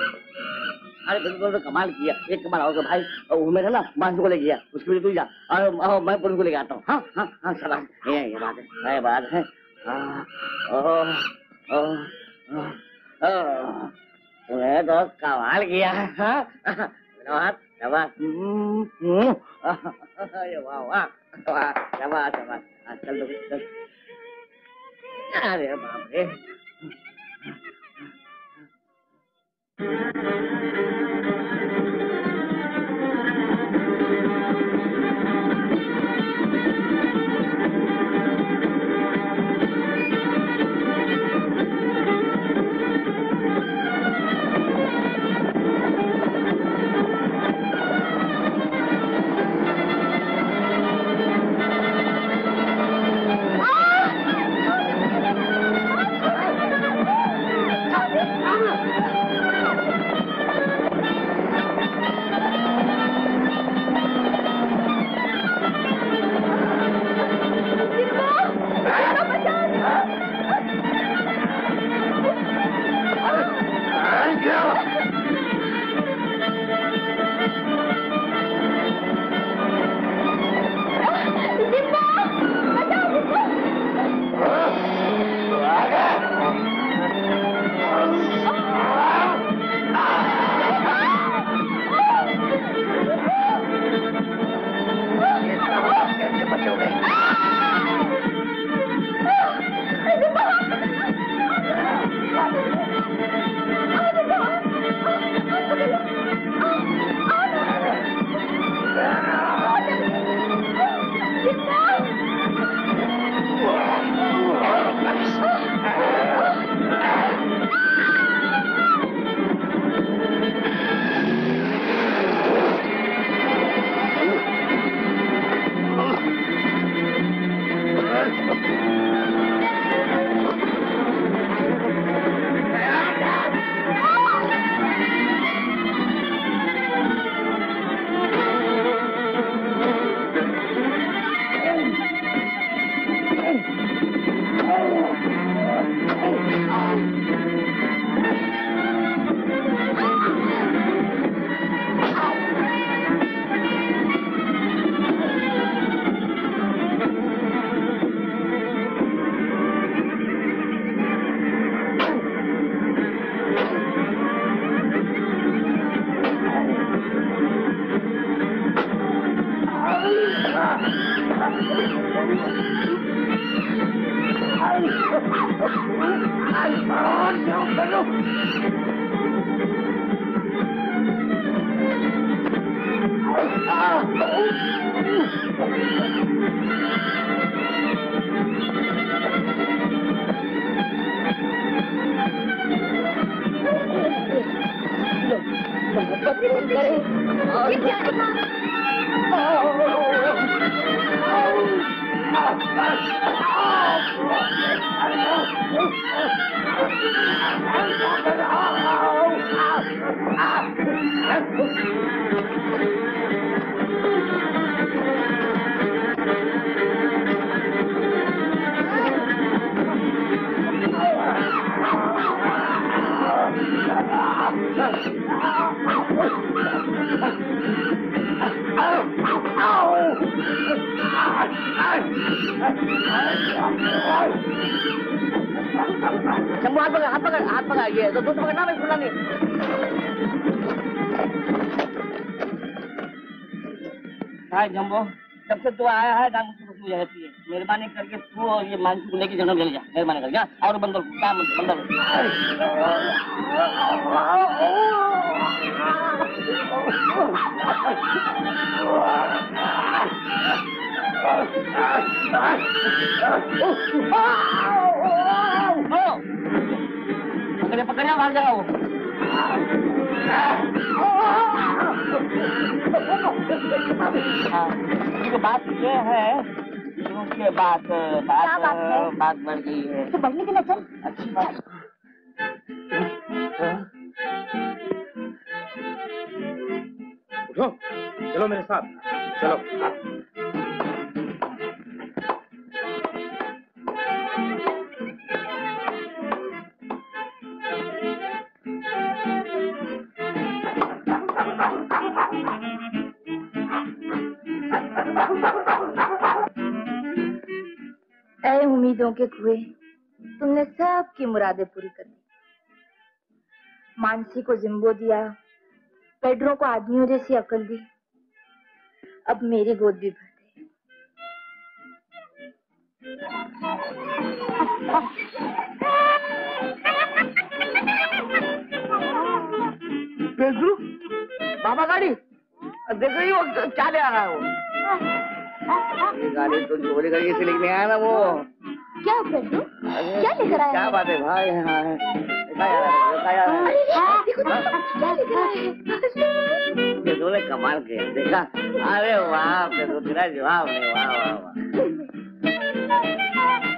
S3: अरे बिल्कुल तो कमाल किया, एक कमाल होगा भाई। वो मेरा ना मानसू को ले गया, उसके लिए तू जा और मैं पुलिस को लेके आता हूँ। हाँ हाँ हाँ शाबाश, ये ये बात है, ये बात है। तूने तो कमाल किया। शाबाश शाबाश, वाह वाह वाह, शाबाश शाबाश। चल चल, अरे बाप रे। शंभू हाथ पकड़, हाथ पकड़, हाथ पकड़, ये तो दूसरा पकड़ना, मैं सुना नहीं। हाँ जम्बो, जब से तू आया है ना मुझसे खुशबू रहती है। मेहरबानी करके तू और ये मानसी को लेके जंगल में ले जा, मेहरबानी करके। और बंदर क्या बंदर पकड़े पकड़े भाग जाओ। हाँ बात ये है, उसके बाद बात बात, बात बढ़ गई है।
S1: तो बढ़ने के लिए चल।
S3: अच्छी बात।
S4: उठो, चलो मेरे साथ, चलो।
S1: ऐ उम्मीदों के कुएं, तुमने सबकी मुरादें पूरी कर दी। मानसी को जिम्बो दिया, पेड्रो को आदमियों जैसी अकल दी, अब मेरी गोद भी भर दे।
S3: पेड्रो, बाबा गाड़ी देखो ही वो क्या ले आ रहा है। वो गाड़ी तो चोरी करके से लेके आया ना वो।
S1: क्या पेड्रो, क्या लेकर आया?
S3: क्या बात है भाई? हाँ पेड्रो ने कमाल किया, देखा? अरे वाह पेड्रो, तेरा जवाब नहीं, वाह वाह वाह।